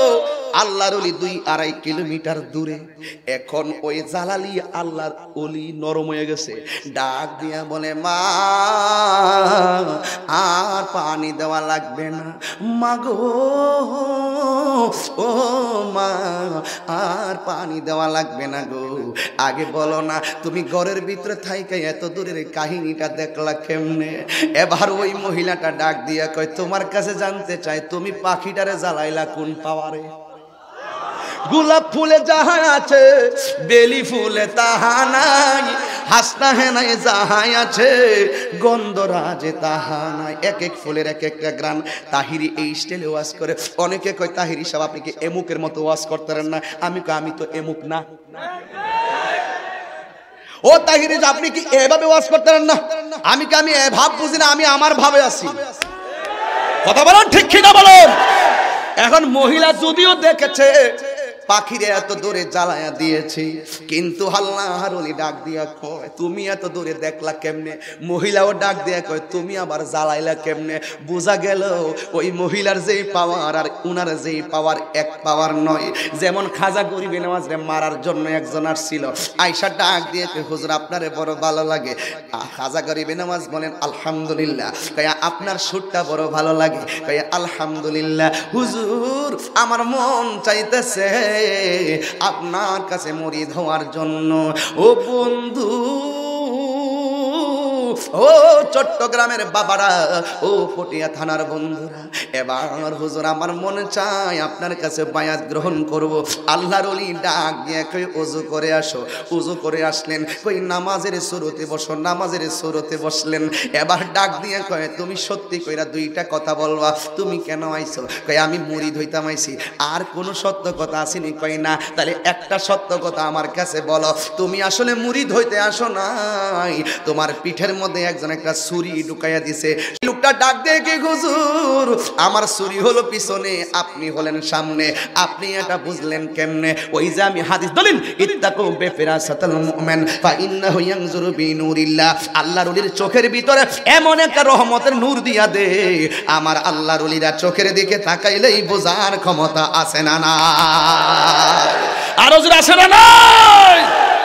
Speaker 1: আল্লাহর ওলি 2-2.5 কিলোমিটার দূরে। এখন ওই জালালি আল্লাহর ওলি নরম হয়ে গেছে, ডাক দিয়া বলে মা আর পানি দেওয়া লাগবে না। মাগো ও মা আর পানি দেওয়া লাগবে না গো, আগে বলো না তুমি ঘরের ভিতরে থাইকা এত দূরের কাহিনীটা দেখলা কেমনে? এবার ওই মহিলাটা ডাক দিয়া কয় তোমার কাছে জানতে চাই তুমি পাখিটারে জ্বালাইলা কোন পাওয়ারে? গোলাপ ফুলে যাহা আছে বেলি ফুলে তাহা নাই, হাসনা হেনায় যাহা আছে গন্ধরাজে তাহা নাই। এক এক ফুলের এক একটা গ্রান। তাহিরি এই স্টাইলে ওয়াজ করে। অনেকে কয় তাহিরি সাহেব আপনি কি এমুকের মতো ওয়াজ করতে পারেন না? আমি তো এমুক না। ও তাহিরি আপনি কি এভাবে ওয়াজ করতে পারেন না? আমি ভাব বুঝি না, আমি আমার ভাবে আছি। কথা বলেন ঠিক কিনা বলেন। এখন মহিলা যদিও দেখেছে পাখিরে এত দূরে জ্বালায়া দিয়েছি, কিন্তু আল্লাহর ওলি ডাক দিয়া কয় তুমি এত দূরে দেখলা কেমনে? মহিলাও ডাক দিয়া কয় তুমি আবার জ্বালাইলা কেমনে? বোঝা গেল ওই মহিলার যেই পাওয়ার আর উনার যেই পাওয়ার এক পাওয়ার নয়। যেমন খাজা গরিবে নামাজরে মারার জন্য একজন আসছিল, আয়েশা ডাক দিয়ে হুজুর আপনারে বড় ভালো লাগে। খাজা গরিবে নামাজ বলেন আলহামদুলিল্লাহ। কয় আপনার সুরটা বড় ভালো লাগে। কয় আলহামদুলিল্লাহ হুজুর আমার মন চাইতেছে আপনার কাছে মুরিদ হওয়ার জন্য। ও বন্ধু, ও চট্টগ্রামের বাবারা, ও পটিয়া থানার বন্ধুরা, এবার হুজুর আমার মনে চায় আপনার কাছে বায়াত গ্রহণ করব। আল্লাহর ওলি ডাক দিয়ে কই ওযু করে আসো। ওযু করে আসলেন, কই নামাজের সুরতে বসো। নামাজের সুরতে বসলেন। এবার ডাক দিয়ে কয় তুমি সত্যি কইরা দুইটা কথা বলবা, তুমি কেন আইছো? কয় আমি মুরিদ হইতাম আইছি। আর কোন সত্য কথা আসেনি? কয় না। তাহলে একটা সত্য কথা আমার কাছে বলো, তুমি আসলে মুরিদ হইতে আসো নাই, তোমার পিঠের মধ্যে একজন একটা ছুরি ঢুকাইয়া দিছে। লোকটা ডাক দিয়ে কি হুজুর আমার ছুরি হলো পিছনে, আপনি হলেন সামনে, আপনি এটা বুঝলেন কেমনে? ওই যে আমি হাদিস দলিল ইত্তাকু বিফিরাসাতুল মুমিন ফা ইন্নাহু ইয়ানজুরু বিনুরিল্লাহ, আল্লাহর ওলির চোখের ভিতরে এমন একটা রহমতের নূর দিয়া দে, আমার আল্লাহর ওলিরা চোখের দিকে তাকাইলেই বোঝার ক্ষমতা আছে না না? আর হুজুর আছে না নাই?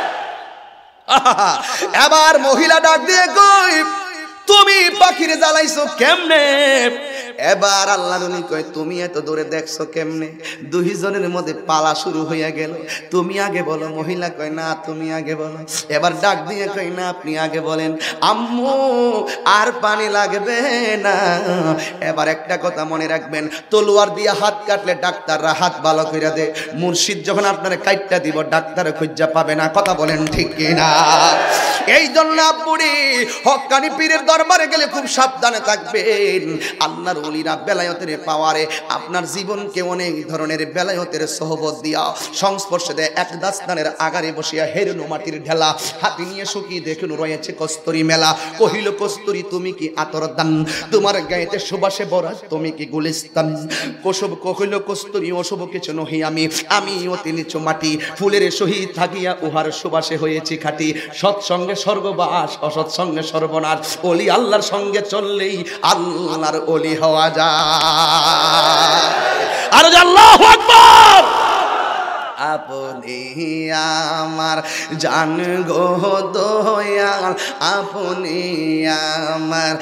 Speaker 1: এবার মহিলা ডাক দিয়ে কই তুমি পাখিরে জ্বালাইছো কেমনে? এবার আল্লাহর ওলি কয় তুমি এত দূরে দেখছো কেমনে? দুইজনের মধ্যে পালা শুরু হইয়া গেল। তুমি আগে বলো। মহিলা কয় না তুমি আগে বলো। এবার ডাক দিয়ে কয় না আপনি আগে বলেন। আম্মু আর পানি লাগবে না। এবার একটা কথা মনে রাখবেন, তলোয়ার দিয়ে হাত কাটলে ডাক্তাররা হাত ভালো কইরা দে, মুর্শিদ যখন আপনারে কাইটটা দিব ডাক্তার খুঁজা পাবে না। কথা বলেন ঠিক কিনা? এই জন্য বুড়ি হক্কানি পীরের দরবারে গেলে খুব সাবধানে থাকবেন। আল্লাহর ওলিরা বেলায়েতের পাওয়ারে আপনার জীবনকে অনেক ধরনের বেলায়েতের সোহবত দিয়া সংস্পর্শে দেয়। এক দাস্তানের আগারে বসিয়া হেরনো মাটির ঢেলা হাতি নিয়ে শুকিয়ে দেখুন রয়েছে কস্তুরি মেলা। কহিল কস্তুরি তুমি কি আতর দান, তোমার গায়েতে সুবাসে বরাজ তুমি কি গুলিস্তান। কহিল কস্তুরি অশুভ কিছু নহি আমি অতি নিচু মাটি, ফুলের সহিত থাকিয়া উহার সুবাসে হয়েছি খাটি। সৎসঙ্গে স্বর্গবাস, অসৎসঙ্গে সর্বনাশ। ওলি আল্লাহর সঙ্গে চললেই আল্লাহর ওলি হওয়া যায়। আর আল্লাহু আকবার। আপনি আমার জান গো দয়াল, আপনি আমার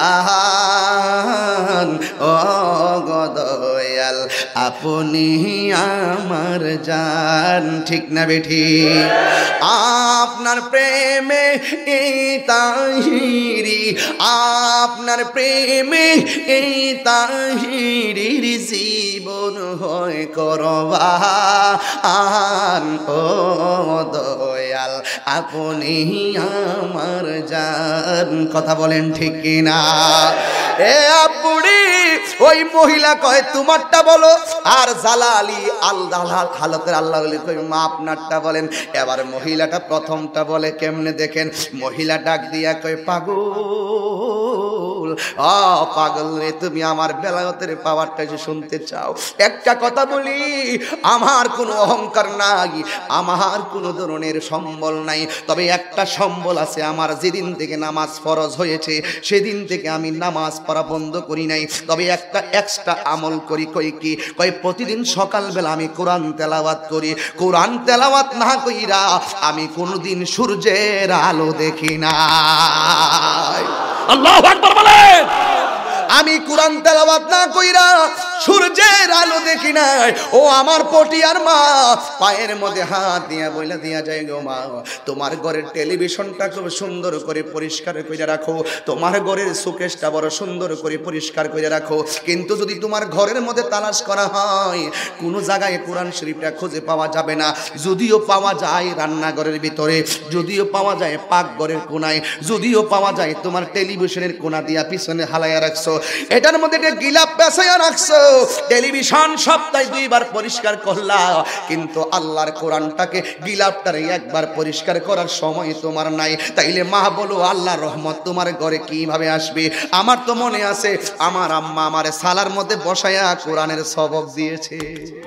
Speaker 1: জান ও গো দয়াল, আপনি আমার জান। ঠিক না বেঠি? আপনার প্রেমে এই তাহিরি, আপনার প্রেমে এই তাহিরির জীবন হয় করবা ও দয়াল, আপনি আমার জান। কথা বলেন ঠিক কিনা? এ আপনি ওই মহিলা কয় তোমারটা বলো, আর জালালি আল্লাহ হালতের আল্লাহ কই মা আপনারটা বলেন। এবার মহিলাটা প্রথমটা বলে কেমনে দেখেন। মহিলা ডাক দিয়া কয় পাগল, পাগল রে তুমি আমার বেলায়েতের পাওয়ারটা যে শুনতে চাও? একটা কথা বলি, আমার কোনো অহংকার নাই, আমার কোনো ধরনের সম্বল নাই, তবে একটা সম্বল আছে। আমার যেদিন থেকে নামাজ ফরজ হয়েছে সেদিন থেকে আমি নামাজ পড়া বন্ধ করি নাই, তবে একটা এক্সট্রা আমল করি। কই কি? কই প্রতিদিন সকালবেলা আমি কোরআন তেলাওয়াত করি। কোরআন তেলাওয়াত না কইরা আমি কোনোদিন সূর্যের আলো দেখি না। আল্লাহু আকবার বলেন। আমি কোরআন তেলাওয়াত না কইরা সূর্যের আলো দেখি নাই। ও আমার পটিয়ার মা, পায়ের মধ্যে হাত দিয়া বইলা দিয়া যায়, গো মা, তোমার ঘরের টেলিভিশনটা খুব সুন্দর করে পরিষ্কার করে রাখো, তোমার ঘরের শোকেসটা বড় সুন্দর করে পরিষ্কার করে রাখো, কিন্তু যদি তোমার ঘরের মধ্যে তালাশ করা হয় কোনো জায়গায় কোরআন শরীফটা খুঁজে পাওয়া যাবে না। যদিও পাওয়া যায় রান্নাঘরের ভিতরে, যদিও পাওয়া যায় পাকঘরের কোনায়, যদিও পাওয়া যায় তোমার টেলিভিশনের কোনা দিয়া পিছনে হালাইয়া রাখছো, এটার মধ্যে একটা গিলাপ পেঁচাইয়া রাখছো, টেলিভিশন সপ্তাহে 2 বার পরিষ্কার করলা, কিন্তু আল্লাহর কোরআনটাকে গিলাপটারে একবার পরিষ্কার করার সময় তোমার নাই। তাইলে মা বলো আল্লাহর রহমত তোমার ঘরে কিভাবে আসবে? আমার তো মনে আছে আমার আম্মা আমারে সালার মধ্যে বসায়া কোরআনের সবক দিয়েছে।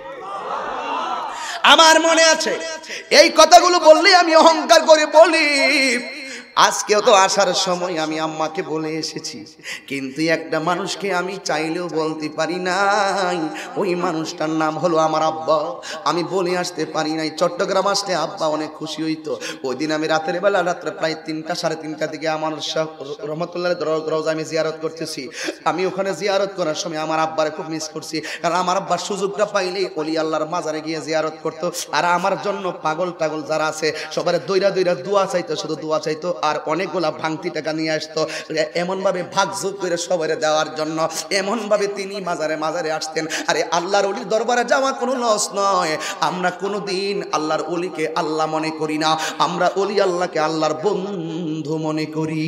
Speaker 1: আমার মনে আছে। এই কথাগুলো বললেই আমি অহংকার করে বলি। আজকেও তো আসার সময় আমি আম্মাকে বলে এসেছি, কিন্তু একটা মানুষকে আমি চাইলেও বলতে পারি নাই। ওই মানুষটার নাম হলো আমার আব্বা। আমি বলে আসতে পারি নাই। চট্টগ্রাম আসলে আব্বা অনেক খুশি হইতো। ওই দিন আমি রাতের বেলা, রাত্রে প্রায় 3টা সাড়ে 3টার দিকে আমার শাহ রহমতুল্লাহ রওজা আমি জিয়ারত করতেছি। আমি ওখানে জিয়ারত করার সময় আমার আব্বারে খুব মিস করছি, কারণ আমার আব্বার সুযোগটা পাইলেই ওলি আল্লাহর মাজারে গিয়ে জিয়ারত করতো। আর আমার জন্য পাগল টাগল যারা আছে সবার দইরা দইরা দোয়া চাইতো, শুধু দোয়া চাইতো। আর অনেকগুলা ভাঙতি টাকা নিয়ে আসতো, এমন ভাবে ভাগযোগ করে সবাই দেওয়ার জন্য, এমন ভাবে তিনি মাজারে মাজারে আসতেন। আরে আল্লাহর ওলির দরবারে যাওয়া কোনো লস নয়। আমরা কোনোদিন আল্লাহর ওলিকে আল্লাহ মনে করি না, আমরা ওলি আল্লাহকে আল্লাহর বন্ধু মনে করি।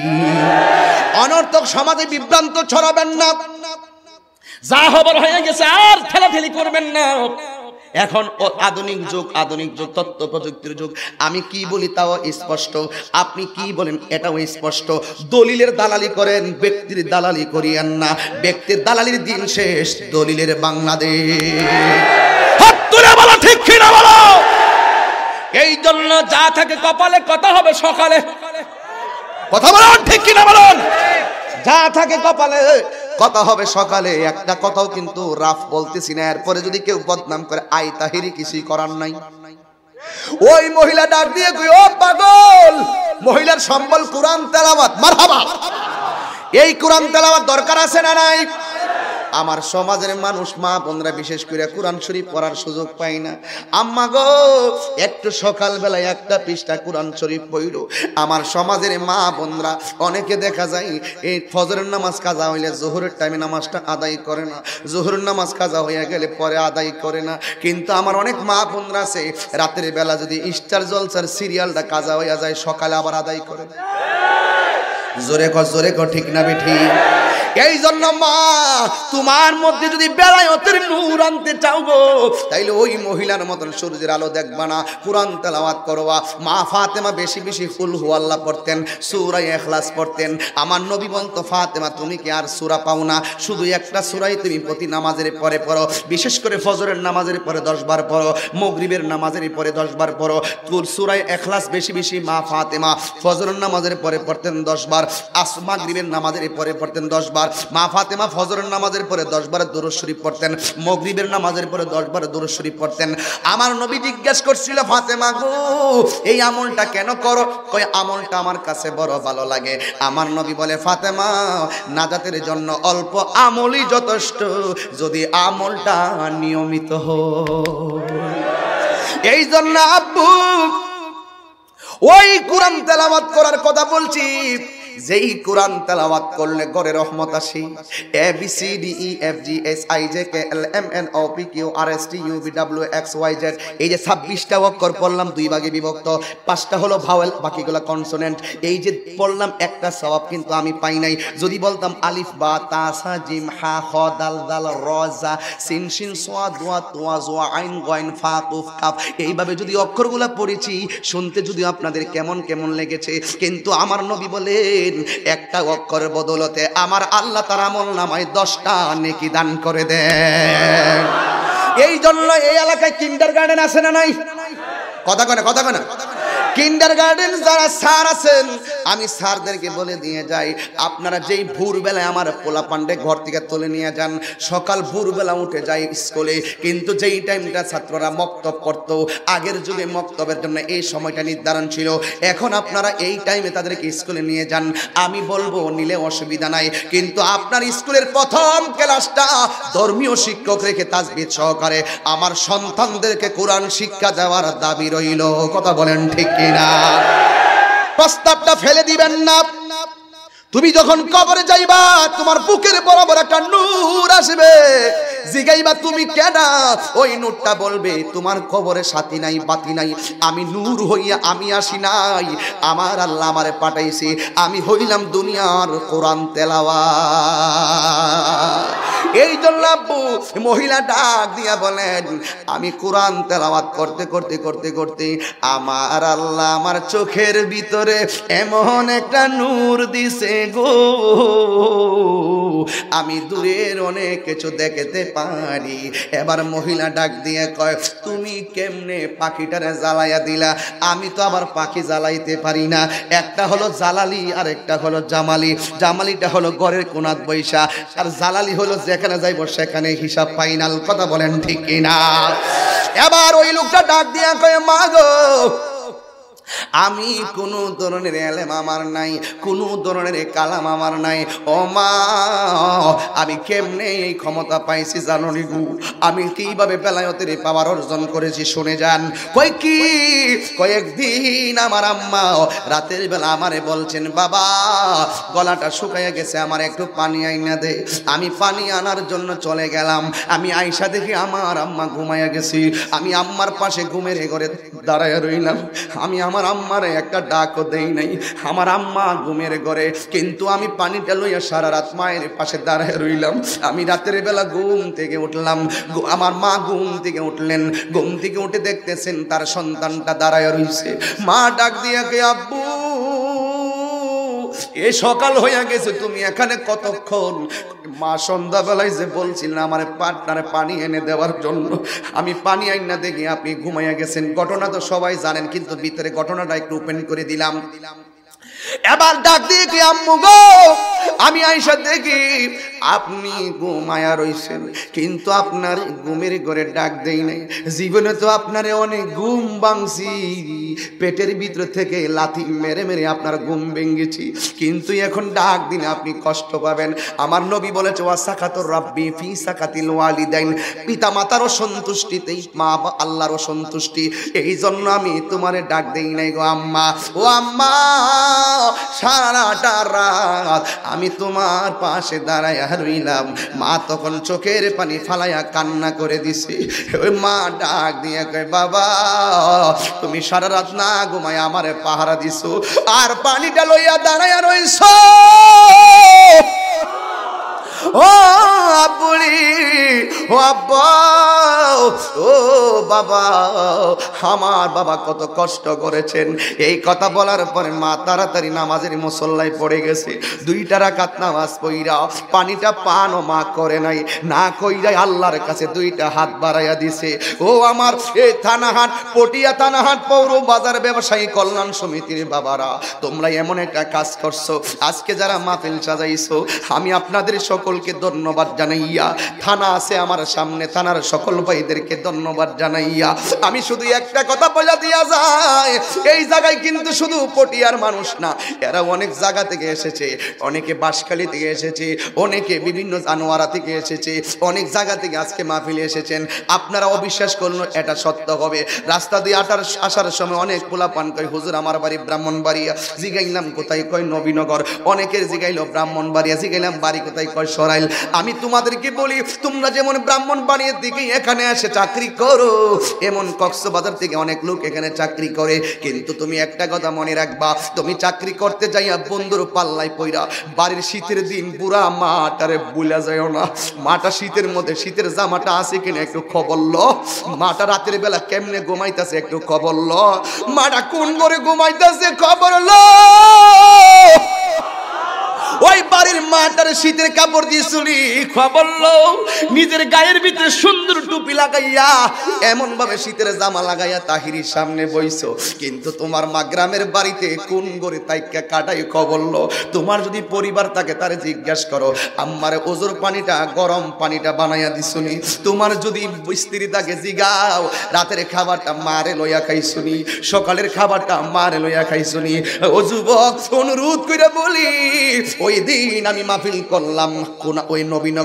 Speaker 1: অনর্থক সমাজে বিভ্রান্ত ছড়াবেন না, যা হবার হয়ে গেছে আর ঠেলাঠেলি করবেন না। এখন আধুনিক যুগ, আধুনিক যুগ, তথ্য প্রযুক্তির যুগ। আমি কি বলি তাও স্পষ্ট, আপনি কি বলেন এটাও স্পষ্ট। দলিলের দালালি করেন, ব্যক্তির দালালি করিয়েন না। ব্যক্তির দালালির দিন শেষ, দলিলের বাংলাদেশ। হাত তুলে বলো ঠিক কি না বলো। এই জন্য যা থাকে কপালে কথা হবে সকালে। কথা বলুন ঠিক কি না বলুন। যা থাকে কপালে কথা হবে সকালে। একটা কথাও কিন্তু রাফ বলতেছি না। এরপরে যদি কেউ বদনাম করে আই তাহিরি কিছুই করার নাই। ওই মহিলা ডাক দিয়ে কই, ও পাগল, মহিলার সম্বল কোরআন তেলাওয়াত। মারহাবা। এই কোরআন তেলাওয়াত দরকার আছে না নাই? আমার সমাজের মানুষ মা বোনরা বিশেষ করে কোরআন শরীফ পড়ার সুযোগ পায় না। আম্মা গো, একটু সকালবেলায় একটা পৃষ্ঠা কোরআন শরীফ পড়ো। আমার সমাজের মা বোনরা অনেকে দেখা যায় এই ফজরের নামাজ কাজা হইলে জোহরের টাইমে নামাজটা আদায় করে না, জোহরের নামাজ কাজা হয়ে গেলে পরে আদায় করে না। কিন্তু আমার অনেক মা বোনরা আছে রাতের বেলা যদি স্টার জলসার সিরিয়ালটা কাজা হইয়া যায় সকালে আবার আদায় করে। জোরে কর ঠিক না বেঠি? এই জন্য মা, তোমার মধ্যে যদি বেলায়েতের নূর আনতে চাও গো, তাইলে ওই মহিলার মতন সূর্যের আলো দেখবা না, কোরআন তেলাওয়াত করবা। মা ফাতেমা বেশি বেশি কুল হুয়াল্লাহ পড়তেন, সূরা ইখলাস পড়তেন। আমার নবী বলতো, ফাতেমা তুমি কি আর সূরা পাও না? শুধু একটা সূরাই তুমি প্রতি নামাজের পরে পড়ো। বিশেষ করে ফজরের নামাজের পরে 10 বার পড়ো, মাগরিবের নামাজের পরে 10 বার পড়ো। সূরা ইখলাস বেশি বেশি মা ফাতেমা ফজরের নামাজের পরে পড়তেন 10 বার, মাগরিবের নামাজের পরে পড়তেন 10 বার। মা ফাতেমা ফজরের নামাজের পরে 10 বার দুরূদ শরীফ পড়তেন, মাগরিবের নামাজের পরে 10 বার দুরূদ শরীফ পড়তেন। আমার নবী জিজ্ঞেস করছিল, ফাতেমা গো, এই আমলটা কেন করো? কই আমলটা আমার কাছে বড় ভালো লাগে। আমার নবী বলে, ফাতেমা, নাজাতের জন্য অল্প আমলই যথেষ্ট, যদি আমলটা নিয়মিত হয়। এই জন্য আব্বু ওই কোরআন তেলাওয়াত করার কথা বলছি, যেই কোরআন তেলাওয়াত করলে ঘরে রহমত আসে। A B C D E F G H I J K L M N O P Q R S T U V W X Y Z, এই যে 26টা অক্ষর পড়লাম 2 ভাগে বিভক্ত, 5টা হলো ভাওয়েল, বাকিগুলো কনসোনেন্ট। এই যে পড়লাম একটা সওয়াব কিন্তু আমি পাই নাই। যদি বলতাম আলিফ বা তা সা জিম হা খ দাল দাল র জা সিন শিন সোয়া দোয়া তোয়া জোয়া আইন গয়েন ফা কুফ কাফ, এইভাবে যদি অক্ষরগুলো পড়েছি, শুনতে যদি আপনাদের কেমন কেমন লেগেছে, কিন্তু আমার নবী বলে একটা অক্ষরের বদলতে আমার আল্লাহ তার আমল নামায় 10টা নেকি দান করে দেন। এই জন্য এই এলাকায় কিন্ডারগার্টেন আছে না নাই? কথা কয় না? কিন্ডারগার্টেন যারা স্যার আছেন, আমি স্যারদেরকে বলে দিয়ে যাই, আপনারা যেই ভোরবেলায় আমার পোলা পান্ডে ঘর থেকে তুলে নিয়ে যান, সকাল ভোরবেলা উঠে যায় স্কুলে, কিন্তু যেই টাইমটা ছাত্ররা মক্তব করত, আগের যুগে মক্তবের জন্য এই সময়টা নির্ধারণ ছিল, এখন আপনারা এই টাইমে তাদেরকে স্কুলে নিয়ে যান। আমি বলবো নিলে অসুবিধা নাই, কিন্তু আপনার স্কুলের প্রথম ক্লাসটা ধর্মীয় শিক্ষক রেখে তাজবিদ সহকারে আমার সন্তানদেরকে কোরআন শিক্ষা দেওয়ার দাবি রইল। কথা বলেন ঠিক কিনা? প্রস্তাবটা ফেলে দিবেন না। তুমি যখন কবরে যাইবা, তোমার বুকের বরাবর একটা নূর আসবে, জিগাইবা তুমি কেডা, ওই নূরটা বলবে তোমার কবরে সাথী নাই বাতি নাই, আমি নূর হইয়া আমি আসি নাই, আমার আল্লাহ আমারে পাঠাইছে, আমি হইলাম দুনিয়ার কোরআন তেলাওয়াত। এই জন্য আব্বু মহিলা ডাক দিয়া বলেন, আমি কোরআন তেলাওয়াত করতে করতে করতে করতে আমার আল্লাহ আমার চোখের ভিতরে এমন একটা নূর দিছে গো, আমি দূরের অনেক কিছু দেখতে পারি। এবার মহিলা ডাক দিয়ে কয়, তুমি কেমনে পাখিটারে জ্বালাইয়া দিলা? আমি তো আবার পাখি জ্বালাইতে পারি না, একটা হলো জালালি আর একটা হলো জামালি। জামালিটা হলো ঘরের কোনাত বৈশা, আর জালালি হলো যেখানে যাইব সেখানে হিসাব ফাইনাল। কথা বলেন ঠিক কিনা? এবার ওই লোকটা ডাক দিয়া কয়, মা গো, আমি কোনো ধরনের এলেম আমার নাই, কোনো ধরনের কালাম আমার নাই, ও মা আমি কেমনে এই ক্ষমতা পাইছি জানো নি গো? আমি কিভাবে বেলায়েতের পাওয়ার অর্জন করেছি শুনে যান। কই কি? কয়েকদিন আমার আম্মা রাতের বেলা আমারে বলছেন, বাবা গলাটা শুকাইয়া গেছে, আমার একটু পানি আইনা দে। আমি পানি আনার জন্য চলে গেলাম, আমি আইসা দেখি আমার আম্মা ঘুমাইয়া গেছি। আমি আম্মার পাশে ঘুমের ঘরে দাঁড়াইয়া রইলাম, আমি আমার আম্মারে একটা ডাকও দেই নাই, আমার আম্মা ঘুমের ঘরে, কিন্তু আমি পানিটা লইয়া সারা রাত মায়ের পাশে দাঁড়ায় রইলাম। আমি রাতের বেলা ঘুম থেকে উঠলাম, আমার মা ঘুম থেকে উঠলেন, ঘুম থেকে উঠে দেখতেছেন তার সন্তানটা দাঁড়ায় রইছে। মা ডাক দিয়া কে, আব্বু এ সকাল হইয়া গেছে, তুমি এখানে কতক্ষণ? মা সন্ধ্যাবেলায় যে বলছিলেন আমার পার্টনারে পানি এনে দেওয়ার জন্য, আমি পানি আইনা দেখি আপনি ঘুমাইয়া গেছেন। ঘটনা তো সবাই জানেন, কিন্তু ভিতরে ঘটনাটা একটু ওপেন করে দিলাম। এবার ডাক দিয়ে কি, আম্মু গো, আমি আইসা দেখি আপনি ঘুমায়া রইছেন, কিন্তু আপনার ঘুমের ঘরে ডাক দেই নাই। জীবনে তো আপনারে অনেক ঘুম ভাঙছি, পেটের ভিতর থেকে লাথি মেরে মেরে আপনার ঘুম ভেঙেছি, কিন্তু এখন ডাক দিনে আপনি কষ্ট পাবেন। আমার নবী বলেছে, ওয়াসাকাতুর রাব্বি ফি সাকাতিল ওয়ালিদাইন, পিতা মাতারও সন্তুষ্টিতেই মা আল্লাহরও সন্তুষ্টি, এই জন্য আমি তোমারে ডাক দেই নাই গো আম্মা। ও আম্মা, সারাটা রাত আমি তোমার পাশে দাঁড়াইয়া রইলাম। মা তখন চোখের পানি ফালাইয়া কান্না করে দিছে। ওই মা ডাক দিয়ে কয়, বাবা তুমি সারা রাত না ঘুমায় আমারে পাহারা দিছো, আর পানিটা লইয়া দাঁড়াইয়া রইছো। ও আব্বুরি, ও আব্বা, ও বাবা, আমার বাবা কত কষ্ট করেছেন। এই কথা বলার পরে মা তাড়াতাড়ি নামাজের মুসল্লায় পড়ে গেছে। 2 রাকাত নামাজ পড়া পানিটা পানও মা করে নাই, না কইরাই আল্লাহর কাছে 2টা হাত বাড়াইয়া দিছে। ও আমার এই থানাহাট, পটিয়া থানাহাট পৌর বাজার ব্যবসায়ী কল্যাণ সমিতির বাবারা, তোমরা এমন একটা কাজ করছো, আজকে যারা মাহফিল সাজাইছো, আমি আপনাদের সকলকে ধন্যবাদ জানাইয়া, থানা আছে আমার সামনে, থানার সকল ভাইদেরকে ধন্যবাদ জানাইয়া আমি শুধু একটা কথা বলে দিয়া যায়, এই জায়গায় কিন্তু শুধু পটিয়ার মানুষ না, এরা অনেক জায়গা থেকে এসেছে, অনেকে বাঁশখালী থেকে এসেছে, অনেকে বিভিন্ন জানোয়ারা থেকে এসেছে, অনেক জায়গা থেকে আজকে মাহফিলে এসেছেন। আপনারা অবিশ্বাস করুন, এটা সত্য হবে। রাস্তা দিয়ে আসার সময় অনেক পোলাপান কয়, হুজুর আমার বাড়ি ব্রাহ্মণবাড়িয়া। জিগাইলাম কোথায়? কয় নবীনগর। অনেকের জিগাইল ব্রাহ্মণবাড়িয়া, জিগাইলাম বাড়ি কোথায়? কয় সরাইল। আমি তোমাদেরকে বলি, তোমরা যেমন ব্রাহ্মণবাড়িয়ার দিকে এখানে এসে চাকরি করো, এমন কক্সবাজার থেকে অনেক লোক এখানে চাকরি করে, কিন্তু তুমি একটা কথা মনে রাখবা, তুমি চাকরি করতে যাইয়া বন্ধুর পাল্লাই পইরা বাড়ির শীতের দিন পুরা মাটারে বুলা যায়ও না। মাটা শীতের মধ্যে শীতের জামাটা আছে কিনা একটু খবর লো, মাটা রাতের বেলা কেমনে ঘুমাইতেছে একটু খবর লো, মাটা কোন করে ঘুমাইতেছে খবর লো। ওই বাড়ির মাটার শীতের কাপড় দিয়ে চুলি খবর লো, নিজের গায়ের ভিতরে সুন্দর টুপি লাগাইয়া এমন ভাবে শীতের জামা লাগাইয়া তাহিরির সামনে বইছো, কিন্তু তোমার মা গ্রামের বাড়িতে কোন গড়ে তাইকা কাটাই কবললো। তোমার যদি পরিবার থাকে তারে জিজ্ঞাসা করো, আম্মারে ওজোর পানিটা গরম পানিটা বানাইয়া দিছুনি। তোমার যদি স্ত্রী থাকে জিগাও, রাতের খাবারটা মারে লইয়া খাইছুনি, সকালের খাবারটা মারে লইয়া খাইছুনি। ও যুবক, অনুরোধ করে বলি, ওই দিন আমি মাহফিল করলাম কোন ওই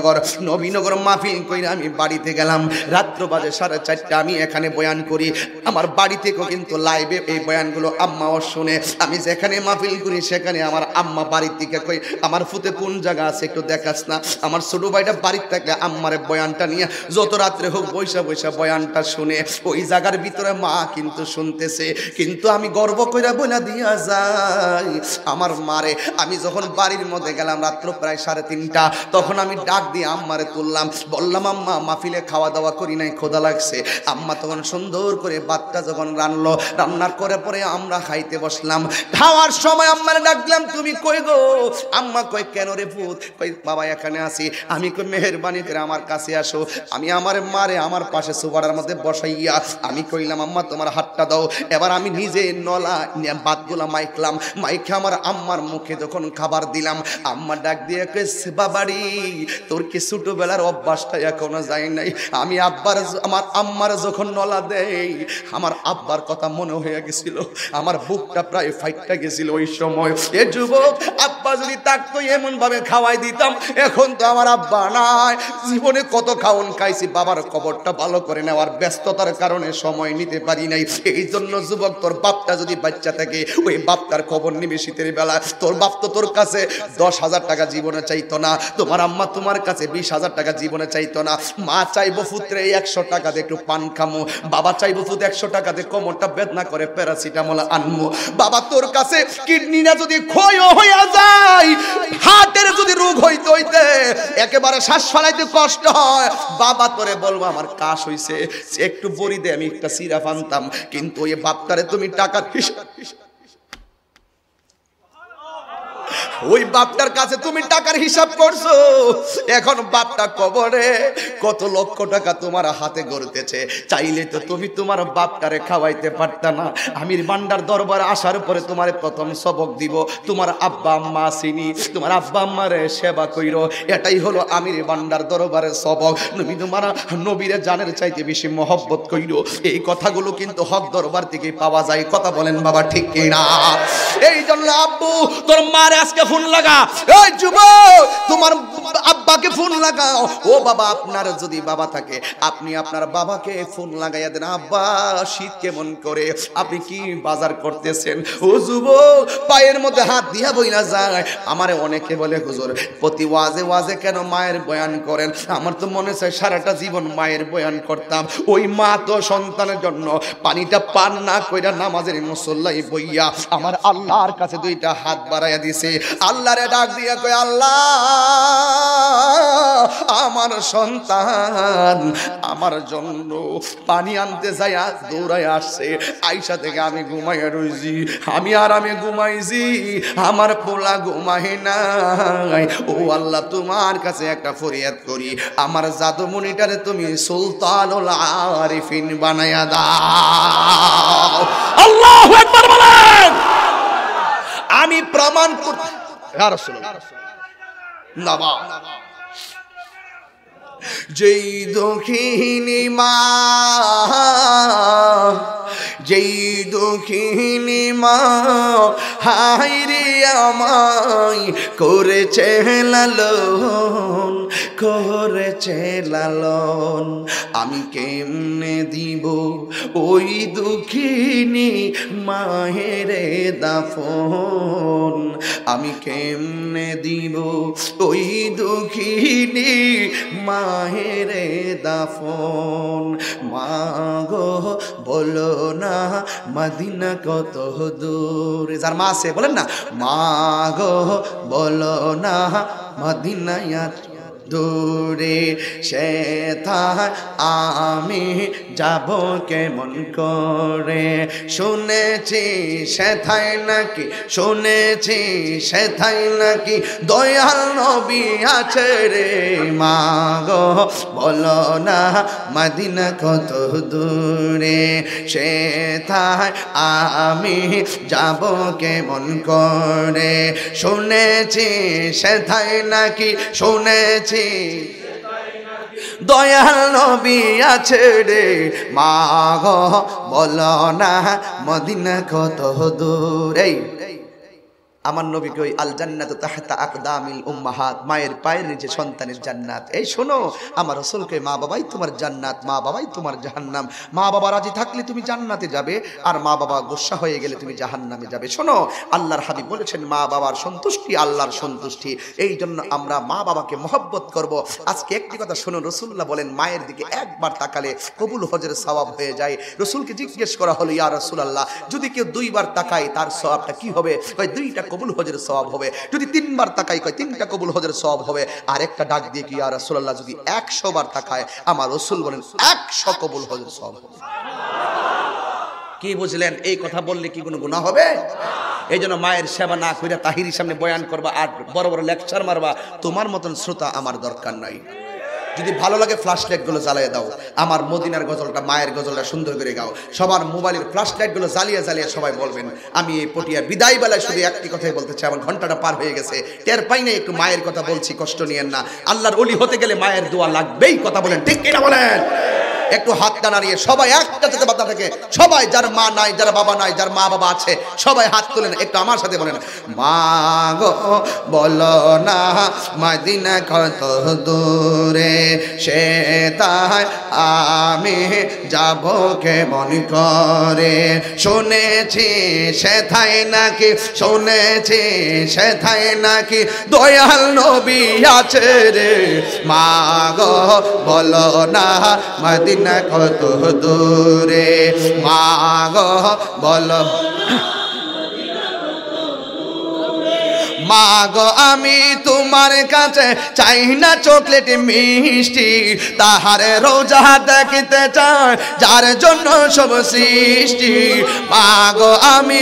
Speaker 1: নবীনগর মাহফিল কইরা আমি বাড়িতে গেলাম, রাত্র বাজে 4:30। আমি এখানে বয়ান করি, আমার বাড়ি থেকেও কিন্তু লাইভে এই বয়ানগুলো আম্মাও শুনে। আমি যেখানে মাহফিল করি সেখানে আমার আম্মা বাড়ির থেকে কই, আমার ফুতে কোন জায়গা আছে একটু দেখাস না। আমার ছোট ভাইটা বাড়িতে থাকলে আম্মারে বয়ানটা নিয়ে যত রাত্রে হোক বৈশা বৈশা বয়ানটা শুনে, ওই জায়গার ভিতরে মা কিন্তু শুনতেছে। কিন্তু আমি গর্ব কইরা বইলা দিয়া যাই আমার মারে, আমি যখন বাড়ির মধ্যে গেলাম রাত্র প্রায় 3:30, তখন আমি ডাক দিয়ে আম্মারে তুললাম, বললাম আম্মা মাহফিলে খাওয়া দাওয়া করি নাই, ক্ষুধা লাগছে। আম্মা তখন সুন্দর করে ভাতটা যখন রান্নার করে পরে আমরা খাইতে বসলাম। খাওয়ার সময় আম্মারে ডাক দিলাম, তুমি কই গো? আম্মা কই, কেন রে ভূত? কই বাবা এখানে আছি। আমি কই মেহেরবানি করে আমার কাছে আসো। আমি আমার মারে আমার পাশে সুপারের মধ্যে বসাইয়া আমি কইলাম, আম্মা তোমার হাতটা দাও। এবার আমি নিজে নলা ভাতগুলা মাইকে আমার আম্মার মুখে যখন খাবার দিলাম, আম্মা ডাক দিয়ে কইছে, বাবারি তোর কি ছোটবেলার অভ্যাসটা এখনো যায় নাই? আমি আমার আম্মার যখন নলা দেই, আমার আব্বার কথা মনে হয়ে গেছিল, আমার বুকটা প্রায় ফাইটটা গেছিল ওই সময়। এ যুবক, আব্বা যদি থাকতো এমন ভাবে খাওয়াই দিতাম। এখন তো আমার আব্বা নাই, জীবনে কত খাওন খাইছি, বাবার খবরটা ভালো করে নেওয়ার ব্যস্ততার কারণে সময় নিতে পারি নাই। এই জন্য যুবক, তোর বাপটা যদি বাচ্চা থাকে, ওই বাপটার খবর নিবি শীতের বেলা। তোর বাপ তো তোর কাছে 10,000 টাকা জীবনে চাইতো না, তোমার আম্মা তোমার কাছে 20,000 টাকা জীবনে চাইতো না। মা চাইবো পুত্রে 100 টাকা দিয়ে একটু পান খামো, বাবা চাইবো পুত্র 100 টাকা দিয়ে কোমরটা বেদনা করে প্যারাসিটামল আনমো। বাবা তোর কাছে কিডনি না যদি ক্ষয় হইয়া যায়, হার্টের যদি রোগ হইতে একেবারে শ্বাস ফেলাইতে কষ্ট হয়, বাবা তোরে বলবো আমার কাশ হইছে, একটু বড়ি দে, আমি একটা সিরাপ আনতাম। কিন্তু ওই বাপটারে তুমি টাকা ওই বাপটার কাছে তুমি টাকার হিসাব করছো। এখন বাপটা কবরে, কত লক্ষ টাকা তোমার হাতে গড়তেছে, চাইলে তো তুমি তোমার বাপটারে খাওয়াইতে পারতা না। আমির বান্ডার দরবারে আসার পরে তোমার প্রথম সবক দিব, তোমার আব্বা আম্মা চিনি, তোমার আব্বা আম্মারে সেবা কইরো। এটাই হলো আমির বান্ডার দরবারের সবক। তুমি তোমার নবীরে জানের চাইতে বেশি মহব্বত কইরো। এই কথাগুলো কিন্তু হক দরবার থেকে পাওয়া যায়। কথা বলেন বাবা, ঠিক কি না? এই জন্য আব্বু তোর মারে আজকে ফোন লাগা, এই যুবক তোমার আব্বাকে ফোন লাগাও। ও বাবা, আপনার যদি বাবা থাকে আপনি আপনার বাবাকে ফোন লাগাইয়া দেন, আব্বা শীত কেমন করে, আপনি কি বাজার করতেছেন? ও যুবক, পায়ের মধ্যে হাত দিয়া বইনা যায়। আমারে অনেকে বলে, হুজুর প্রতি ওয়াজে কেন মায়ের বয়ান করেন? আমার তো মনে চায় সারাটা জীবন মায়ের বয়ান করতাম। ওই মা তো সন্তানের জন্য পানিটা পান না কইরা নামাজের মুসল্লাই বইয়া আমার আল্লাহর কাছে 2টা হাত বাড়াইয়া দিছে। আল্লাহরে ডাক দিয়া কই, আল্লাহ আমার সন্তান আমার জন্য পানি আনতে যাইয়া দৌড়ায় আসছে, আইসা থেকে আমি ঘুমাইয়া রইছি, আমি আরামে ঘুমাইছি, আমার পোলা ঘুমাই নাই। ও আল্লাহ, তোমার কাছে একটা ফরিয়াদ করি, আমার জাদুমণিটারে তুমি সুলতানুল আরিফিন বানায়া দাও। আল্লাহু আকবার বলেন। আমি প্রমাণ করতে যেই দক্ষিণী মা, যেই দক্ষিণী মা হায়রে আমায় করেছে লালন, করেছে লালন, আমি কেমনে দিব ওই দুঃখিনী মাহেরে দাফন, আমি কেমনে দিব ওই দুঃখিনী মাহেরে দাফন। মা গো বলো না মদিনা কত দূর, যার মা আছে বলেন না, মা গো বলো না মদিনা দূরে সেথায় আমি যাব কেমন করে শুনেছি সেথায় নাকি শুনেছি সেথায় নাকি দয়াল নবী আছে রে মা গো বলো না মদিনা কত দূরে সেথায় আমি যাব কেমন করে শুনেছি সেথায় নাকি শুনেছি দয়াল নবী আছে রে মা গো বলো না মদিনা কত দূরে আমার নবীকে ওই আল জান্নাতু তাহতা আকদামিল উম্মাহাত মায়ের পায়ের নিচে সন্তানের জান্নাত এই শোনো আমার রাসূলকে মা বাবাই তোমার জান্নাত মা বাবাই তোমার জাহান্নাম মা বাবা রাজি থাকলে তুমি জান্নাতে যাবে আর মা বাবা গোসা হয়ে গেলে তুমি জাহান্নামে যাবে শোনো আল্লাহর হাবিব বলেছেন মা বাবার সন্তুষ্টি আল্লাহর সন্তুষ্টি এই জন্য আমরা মা বাবাকে মহব্বত করব আজকে একটি কথা শুনুন রাসূলুল্লাহ বলেন মায়ের দিকে একবার তাকালে কবুল হজের সওয়াব হয়ে যায় রাসূলকে জিজ্ঞেস করা হলো ইয়া রাসূলুল্লাহ যদি কেউ দুইবার তাকায় তার সওয়াবটা কি হবে কয় দুইটা কবুল হজের সওয়াব হবে যদি তিনবার তাকাই কয় তিনটা কবুল হজের সওয়াব হবে আর একটা ডাক দিয়ে কি ইয়া রাসূলুল্লাহ যদি 100 বার তাকায় আমার রাসূল বলেন 100 কবুল হজের সওয়াব হবে কি বুঝলেন এই কথা বললে কি কোনো গুনাহ হবে এই জন্য মায়ের সেবা না কইরা তাহিরির সামনে বয়ান করবা আর বড় বড় লেকচার মারবা তোমার মতন শ্রোতা আমার দরকার নাই যদি ভালো লাগে ফ্ল্যাশ লাইটগুলো জ্বালিয়ে দাও আমার মদিনার গজলটা মায়ের গজলটা সুন্দর করে গাও সবার মোবাইলের ফ্ল্যাশ লাইটগুলো জ্বালিয়ে জ্বালিয়ে সবাই বলবেন আমি এই পটিয়ার বিদায় বেলায় শুধু একটি কথাই বলতে চাই আমার ঘন্টাটা পার হয়ে গেছে টের পাই না একটু মায়ের কথা বলছি কষ্ট নিয়েন না আল্লাহর ওলি হতে গেলে মায়ের দোয়া লাগবেই কথা বলেন ঠিক কিনা বলেন একটু হাতটা নাড়িয়ে সবাই একটা সাথে বাধা থাকে সবাই যার মা নাই যার বাবা নাই যার মা বাবা আছে সবাই হাত তুলেন একটু আমার সাথে বলেন মা গো বলো না মদিনা কত দূরে সেথায় আমি যাব কেমন করে শুনেছি সেথায় নাকি শুনেছি সেথায় নাকি দয়াল নবী আছে রে মা গো বলো না মদিনা কত দূরে মা গো বলো মা গো আমি তোমার কাছে চাই না চকলেট মিষ্টি তাহারে রোজা দেখিতে চাই যার জন্য সব সৃষ্টি মা গো আমি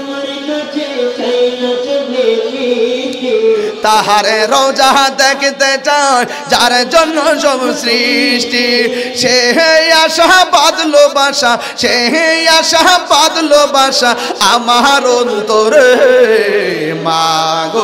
Speaker 1: তাহারে রোজা দেখতে চাই যার জন্য সব সৃষ্টি সে আশা বাদলো বাসা সে আশা বাদলো বাসা আমার অন্তরে মা গো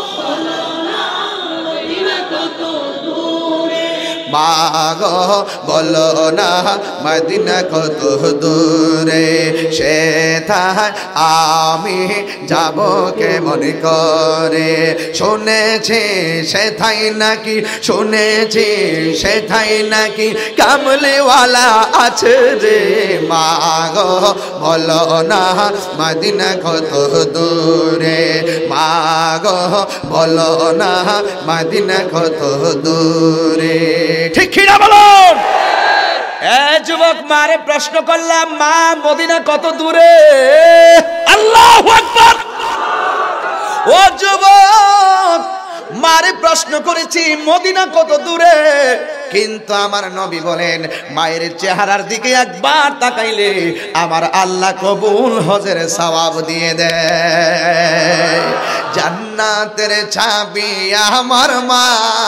Speaker 1: মা গো বলো না মদিনা কত দূরে সেথায় আমি যাব কেমন করে শুনেছি সেথায় নাকি শুনেছি সেথায় নাকি কামলিওয়ালা আছে রে মা গো বলো না মদিনা কত দূরে মা গো বলো না মদিনা কত দূরে ঠিক না বলুন যুবক মারে প্রশ্ন করলাম মা মদিনা কত দূরে আল্লাহু আকবার ও যুবক মারে প্রশ্ন করেছি মদিনা কত দূরে কিন্তু আমার নবী বলেন মায়ের চেহারার দিকে একবার তাকাইলে আমার আল্লাহ কবুল হজের সওয়াব দিয়ে দেয় জান্নাতের চাবি আমার মা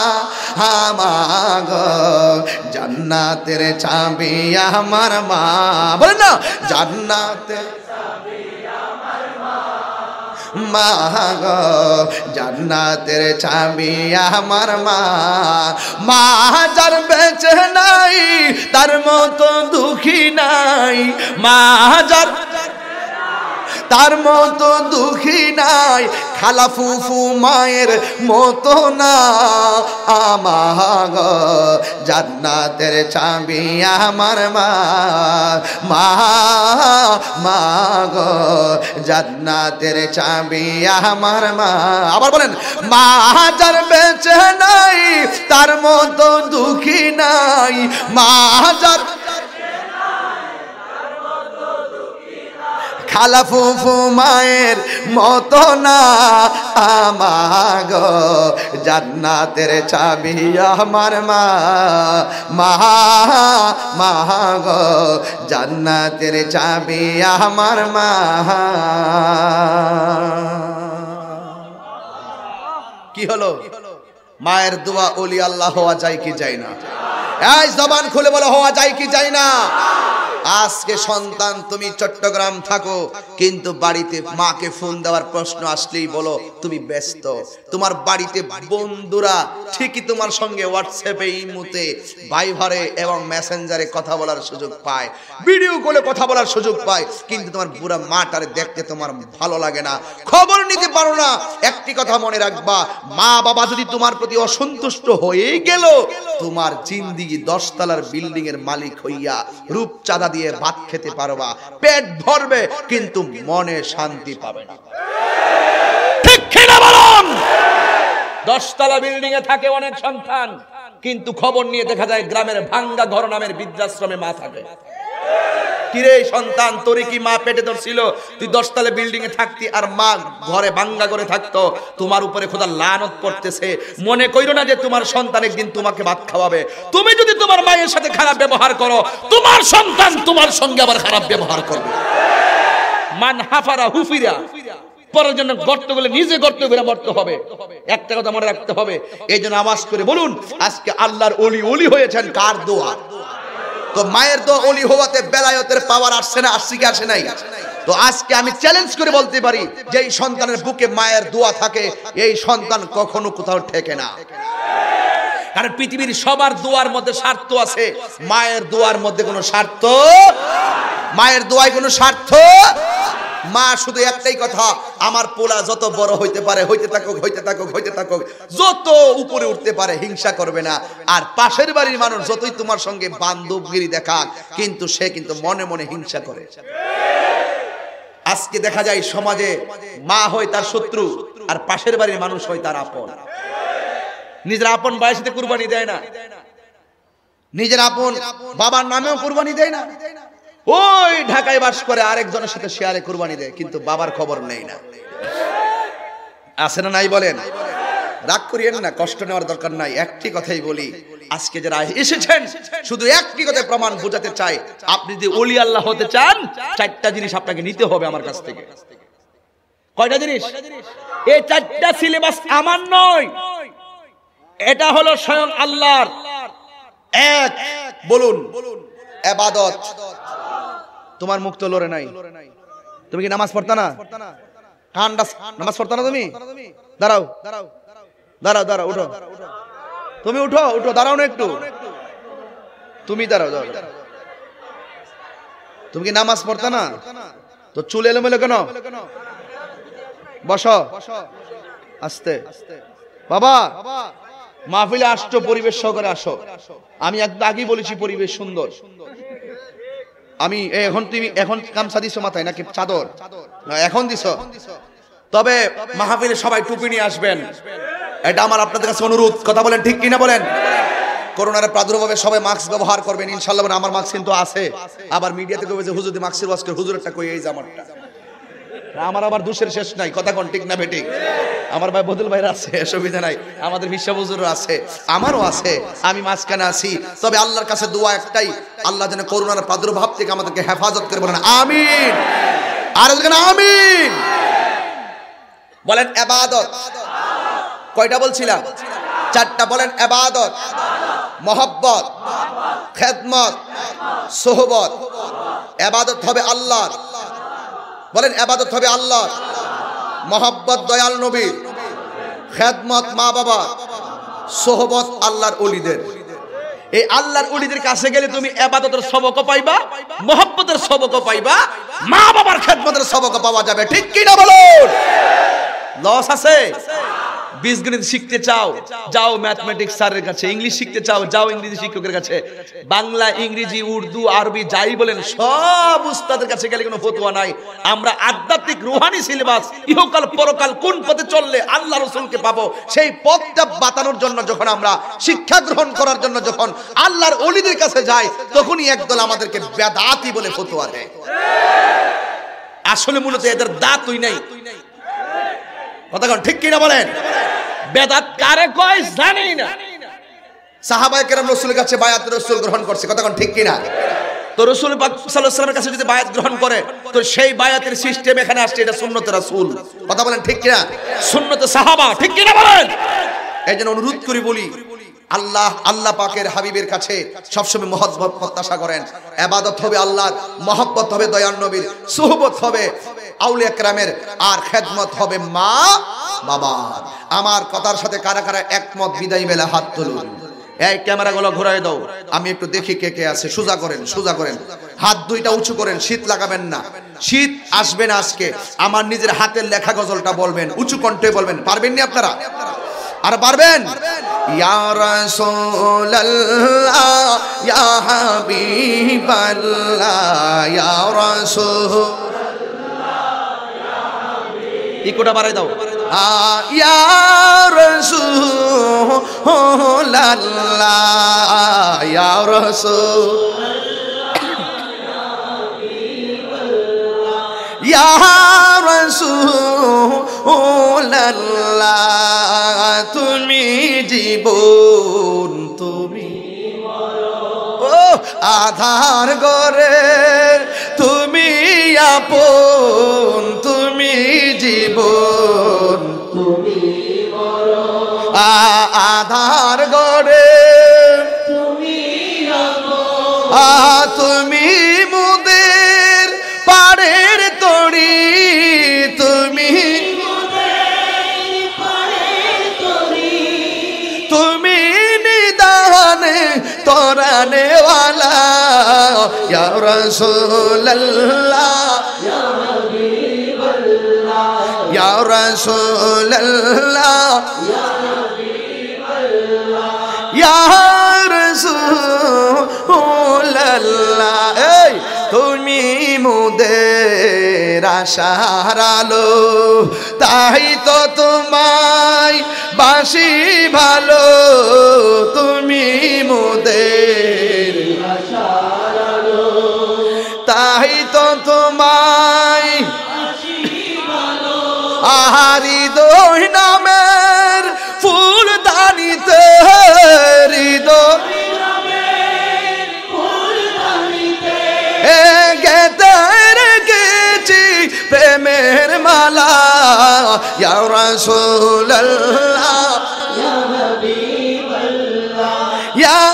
Speaker 1: গো জান্নাতের চাবি আমার মা বলেন না জান্নাতের মা গো জান্নাতের চাবি আমার মা যার বেঁচে নাই তার মতো দুঃখী নাই মা যার তার মতো দুঃখী নাই খালা ফুফু মায়ের মতো না আমার জান্নাতের চাবি আমার মা গো জান্নাতের চাবি আমার মা আবার বলেন মা যার বেঁচে নাই তার মতো দুঃখী নাই মা যার খালা ফুফু মায়ের মতো না আমাগো, জান্নাতের চাবি আমার মা, মা গো জান্নাতের চাবি আমার মা। কি হলো? মায়ের দোয়া ওলি আল্লাহ হওয়া যায় কি যায় না? এই জবান খুলে বলো, হওয়া যায় কি যায় না? আজকে সন্তান তুমি চট্টগ্রাম থাকো, কিন্তু বাড়িতে মাকে ফোন দেওয়ার প্রশ্ন আসলেই বলো তুমি ব্যস্ত। তোমার বাড়িতে বন্ধুরা ঠিকই তোমার সঙ্গে হোয়াটসঅ্যাপে, ইমোতে, ভাইভারে এবং মেসেঞ্জারে কথা বলার সুযোগ পায়, ভিডিও কলে কথা বলার সুযোগ পায়, কিন্তু তোমার বুড়া মাটারে দেখতে তোমার ভালো লাগে না, খবর নিতে পারো না। একটি কথা মনে রাখবা, মা বাবা যদি তোমার প্রতি অসন্তুষ্ট হয়েই গেল, তোমার জিন্দিগি 10 তলার বিল্ডিং এর মালিক হইয়া রূপচাঁদা দিয়ে ভাত খেতে পারবা, পেট ভরবে, কিন্তু মনে শান্তি পাবে না। ঠিক কিনা বলুন? 10 তলা বিল্ডিং এ থাকে অনেক সন্তান, কিন্তু খবর নিয়ে দেখা যায় গ্রামের ভাঙ্গা ঘর নামের বৃদ্ধাশ্রমে মা থাকে। কিরে সন্তান, তোরে কি মা পেটে ধরছিল? তুই 10 তলা বিল্ডিং এ থাকতি আর মা ঘরে ভাঙ্গা ঘরে থাকতো। তোমার উপরে খোদা লানত পড়তেছে। মনে কইরো না যে তোমার সন্তান একদিন তোমাকে ভাত খাওয়াবে। তুমি যদি তোমার মায়ের সাথে খারাপ ব্যবহার করো, তোমার সন্তান তোমার সঙ্গে আবার খারাপ ব্যবহার করবে। মান হাফারা হুফিরা, পরের জন্য গর্ত গেলে নিজে গর্ত করে মরতে হবে। একটা কথা মনে রাখতে হবে। এই জন্য আওয়াজ করে বলুন, আজকে আল্লাহর ওলি ওলি হয়েছেন কার দোয়া? তো মায়ের দোয়া ওলি হওয়াতে বেলায়েতের পাওয়ার আসছে না? আসছে কি আসে নাই? তো আজকে আমি চ্যালেঞ্জ করে বলতে পারি, যে এই সন্তানের বুকে মায়ের দোয়া থাকে, এই সন্তান কখনো কোথাও ঠেকে না। কারণ পৃথিবীর সবার দোয়ার মধ্যে স্বার্থ আছে, মায়ের দোয়ার মধ্যে কোনো স্বার্থ, মায়ের দোয়ায় কোনো স্বার্থ। মা শুধু একটাই কথা, আমার পোলা যত বড় হইতে পারে হইতে থাকুক, হইতে থাকুক, হইতে থাকুক, যত উপরে উঠতে পারে হিংসা করবে না। আর পাশের বাড়ির মানুষ যতই তোমার সঙ্গে বান্ধবগিরি দেখাক, কিন্তু সে কিন্তু মনে মনে হিংসা করে। আজকে দেখা যায় সমাজে মা হয় তার শত্রু, আর পাশের বাড়ির মানুষ হয় তার আপন। নিজের আপন বয়সে কুরবানি দেয় না, নিজের আপন বাবার নামেও কুরবানি দেয় না। ওই ঢাকায় বাস করে আরেকজনের সাথে শেয়ারে কুরবানি দেয়, কিন্তু বাবার খবর নেই না। আছে না নাই বলেন? রাগ করিয়েন না, কষ্ট নেওয়ার দরকার নাই। একটি কথাই বলি, আজকে যারা এসেছেন শুধু একটি কথা প্রমাণ বোঝাতে চাই, আপনি যদি ওলি আল্লাহ হতে চান, 4টা জিনিস আপনাকে নিতে হবে আমার কাছ থেকে। কয়টা জিনিস? এই 4টা সিলেবাস আমার নয়, এটা হলো স্বয়ং আল্লাহর। এক, বলুন ইবাদত। তোমার মুখ তো লড়ে নাই, তুমি কি নামাজ পড়তা না? কান্ডা নামাজ পড়তা না তুমি? দাঁড়াও দাঁড়াও দাঁড়াও, উঠো, তুমি উঠো, উঠো, দাঁড়াও না একটু, তুমি দাঁড়াও, দাঁড়াও। তুমি কি নামাজ পড়তা না? তো চুল এলোমেলো কেন? বসো, আস্তে। বাবা, মাহফিলে আসছো, পরিবেশ সহকারে আসো। আমি একদম আগেই বলেছি পরিবেশ সুন্দর। আমি এখন তুমি এখন গামছা দিছো মাথায় নাকি চাদর? এখন দিছো। তবে মাহফিলে সবাই টুপি নিয়ে আসবেন, এটা আমার আপনাদের কাছে অনুরোধ। কথা বলেন ঠিক কিনা বলেন? করোনার প্রাদুর্ভাবে সবাই মাস্ক ব্যবহার করবেন ইনশাআল্লাহ। আমার মাস্ক কিন্তু আছে। আবার মিডিয়াতে কইবে যে হুজুর মাস্কের ওয়াজ করে, হুজুরেরটা কই এই জামারটা। আমার আবার দোষের শেষ নাই, কথা কোন ঠিক না বেঠিক? আমার ভাই বদল ভাইরা আছে, অসুবিধা নাই। আমাদের বিশ্ব হুজুরও আছে, আমারও আছে, আমি মাঝখানে আছি। তবে আল্লাহর কাছে দোয়া একটাই, আল্লাহ যেন করোনার প্রাদুর্ভাব থেকে আমাদেরকে হেফাজত করে, বলেন আমিন। আর আমিন বলেন। ইবাদত কয়টা বলছিলাম? 4টা। বলেন ইবাদত, মহব্বত, খেদমত, সোহবত। ইবাদত হবে আল্লাহর। বলেন ইবাদত হবে আল্লাহর, মহব্বত দয়াল নবীর, খেদমত মা বাবা, সোহবত আল্লাহর ওলিদের। এই আল্লাহর ওলিদের কাছে গেলে তুমি ইবাদতের সবকও পাইবা, মহব্বতের সবকও পাইবা, মা বাবার খেদমতের সবকও পাওয়া যাবে। ঠিক কি না বলুন? লস আছে? বীজগণিত শিখতে চাও, যাও ম্যাথমেটিক্স স্যারের কাছে। ইংলিশ শিখতে চাও, যাও ইংরেজি শিক্ষকের কাছে। বাংলা, ইংরেজি, উর্দু, আরবি যাই বলেন, সব উস্তাদের কাছে গেলে কোনো ফতোয়া নাই। আমরা আধ্যাত্মিক রুহানি সিলেবাস, ইহকাল পরকাল কোন পথে চললে আল্লাহ রাসূলকে পাবো, সেই পথটা বাতানোর জন্য যখন আমরা শিক্ষা গ্রহণ করার জন্য যখন আল্লাহর ওলিদের কাছে যাই, তখনই একদল আমাদেরকে বেদাতি বলে ফতোয়া দেয়। আসলে মূলত এদের দাঁতই নাই। কথা কোন ঠিক কিনা বলেন? বেদাত কারে কয় জানেই না। সাহাবায়ে কেরাম রাসূলের কাছে বায়াত রাসূল গ্রহণ করছে। কথা কোন ঠিক কিনা? তো রাসূল পাক সাল্লাল্লাহু আলাইহি ওয়াসাল্লামের কাছে যদি বায়াত গ্রহণ করে তো সেই বায়াতের সিস্টেম এখানে আসছে, এটা সুন্নতে রাসূল। কথা বলেন ঠিক কিনা? সুন্নতে সাহাবা, ঠিক কিনা বলেন? এইজন্য অনুরোধ করি বলি, আল্লাহ পাকের হাবিবের কাছে সবসময় মহব্বত প্রত্যাশা করেন। ইবাদত হবে আল্লাহর, মহব্বত হবে দয়ার নবীর, সুহবত হবে আউলিয়া কেরামের, আর খেদমত হবে মা বাবা। আমার কথার সাথে কারা কারা একমত বিদায় বেলা হাত তুলুন। এই ক্যামেরাগুলো ঘুরাই দাও, আমি একটু দেখি কে কে আছে। সোজা করেন, সোজা করেন, হাত দুইটা উঁচু করেন। শীত লাগাবেন না, শীত আসবে না আজকে। আমার নিজের হাতের লেখা গজলটা বলবেন, উঁচু কণ্ঠে বলবেন। পারবেন নি আপনারা? আর পারবেন? ইয়া রাসূলুল্লাহ ইয়া হাবিবাল্লাহ ইয়া রাসূলুল্লাহ ইয়া হাবিবাল্লাহ। ইকোটা বাড়াই দাও। ইয়া রাসূলুল্লাহ ইয়া রাসূলুল্লাহ ইয়া রাসূলুল্লাহ, তুমি জীবন তুমি ও আধার গরে, তুমি আপন, তুমি জীবন তুমি আধার গরে, তুমি তুমি মুদের পাড়ের তড়ি, তুমি তুমি নিদানে তোরানে ওয়ালা ইয়া রাসূলুল্লাহ ইয়া হাবিবাল্লাহ ইয়া রাসূলুল্লাহ ইয়া হাবিবাল্লাহ ইয়া রাসূলুল্লাহ। এই তুমি মোদের আশার আলো, তাই তো তোমায় বাসি ভালো, তুমি মোদের আশার আলো, তাই তো তোমায় বাসি ভালো। হৃদয় নামের ফুল দানিতে, হৃদয় গেতে রেখেছি প্রেমের মালা ইয়া রাসূলুল্লাহ ইয়া হাবিবাল্লাহ ইয়া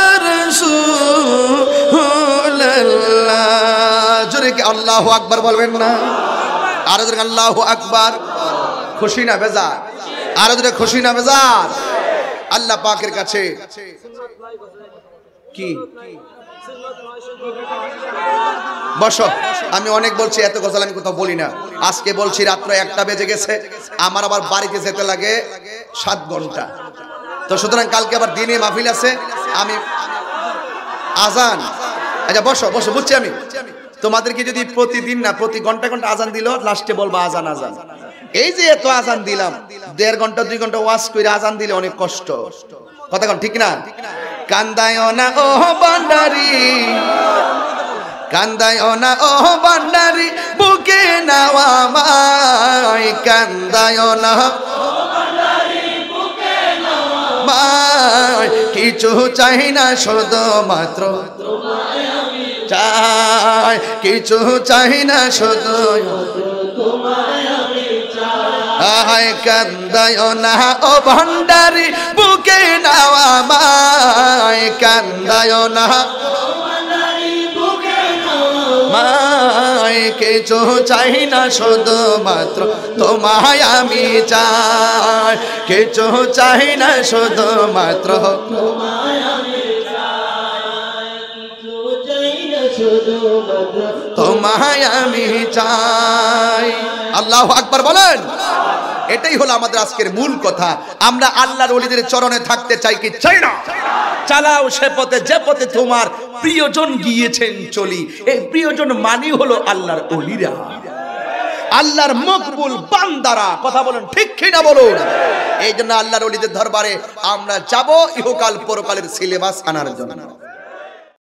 Speaker 1: রাসূলুল্লাহ। জোরে কি আল্লাহু আকবার বলবেন না? আর জোরে আল্লাহু আকবার। খুশি না বেজার? আর জোরে খুশি না বেজার? আল্লাহ পাকের কাছে কি বসো, আমি অনেক বলছি, এত গজল আমি কোথাও বলি না। আজকে বলছি রাত্র 1টা বেজে গেছে, আমার আবার বাড়িতে যেতে লাগে 7 ঘন্টা। তো সুতরাং কালকে আবার দিনে মাহফিল আছে। আমি আজান, আচ্ছা বসো বসো, বুঝছি আমি। তোমাদেরকে যদি প্রতিদিন না প্রতি ঘন্টা ঘন্টা আজান দিল, লাস্টে বলবা আজান আজান। এই যে এত আজান দিলাম, 1.5 ঘন্টা 2 ঘন্টা ওয়াজ করে আজান দিলে অনেক কষ্ট। কথা কোন ঠিক না? কান্দায়ও না ও বান্দারি, কান্দায়ও না ও বান্দারি, বুকে নাও আমায়, কান্দায়ও না ও বান্দারি, বুকে নাও আমায়। কিছু চাই না শুধু মাত্র তোমায় আমি চাই, কিছু চাই না শুধু তোমায় আমি চাই। কান্দায়ও না ও ভান্ডারি, বুকে নাও আমায়, কান্দায়ও না মায়। কিছু চাই না শুধু মাত্র তোমায় আমি চাই, কিছু চাই না শুধু মাত্র তোমায় আমি চাই, কিছু চাই না শুধু মাত্র তোমায় আমি চাই। আল্লাহু আকবার বলেন। এটাই হলো আমাদের আজকের মূল কথা। আমরা আল্লাহর ওলিদের চরণে থাকতে চাই কি চাই না? চালাও সে পথে যে পথে তোমার প্রিয়জন গিয়েছেন চলি। এই প্রিয়জন মানি হলো আল্লাহর ওলিরা, আল্লাহর মকবুল বান্দারা। কথা বলেন ঠিক কিনা বলুন? এই জন্য আল্লাহর ওলিদের দরবারে আমরা যাব ইহকাল পরকালের সিলেবাস আনার জন্য।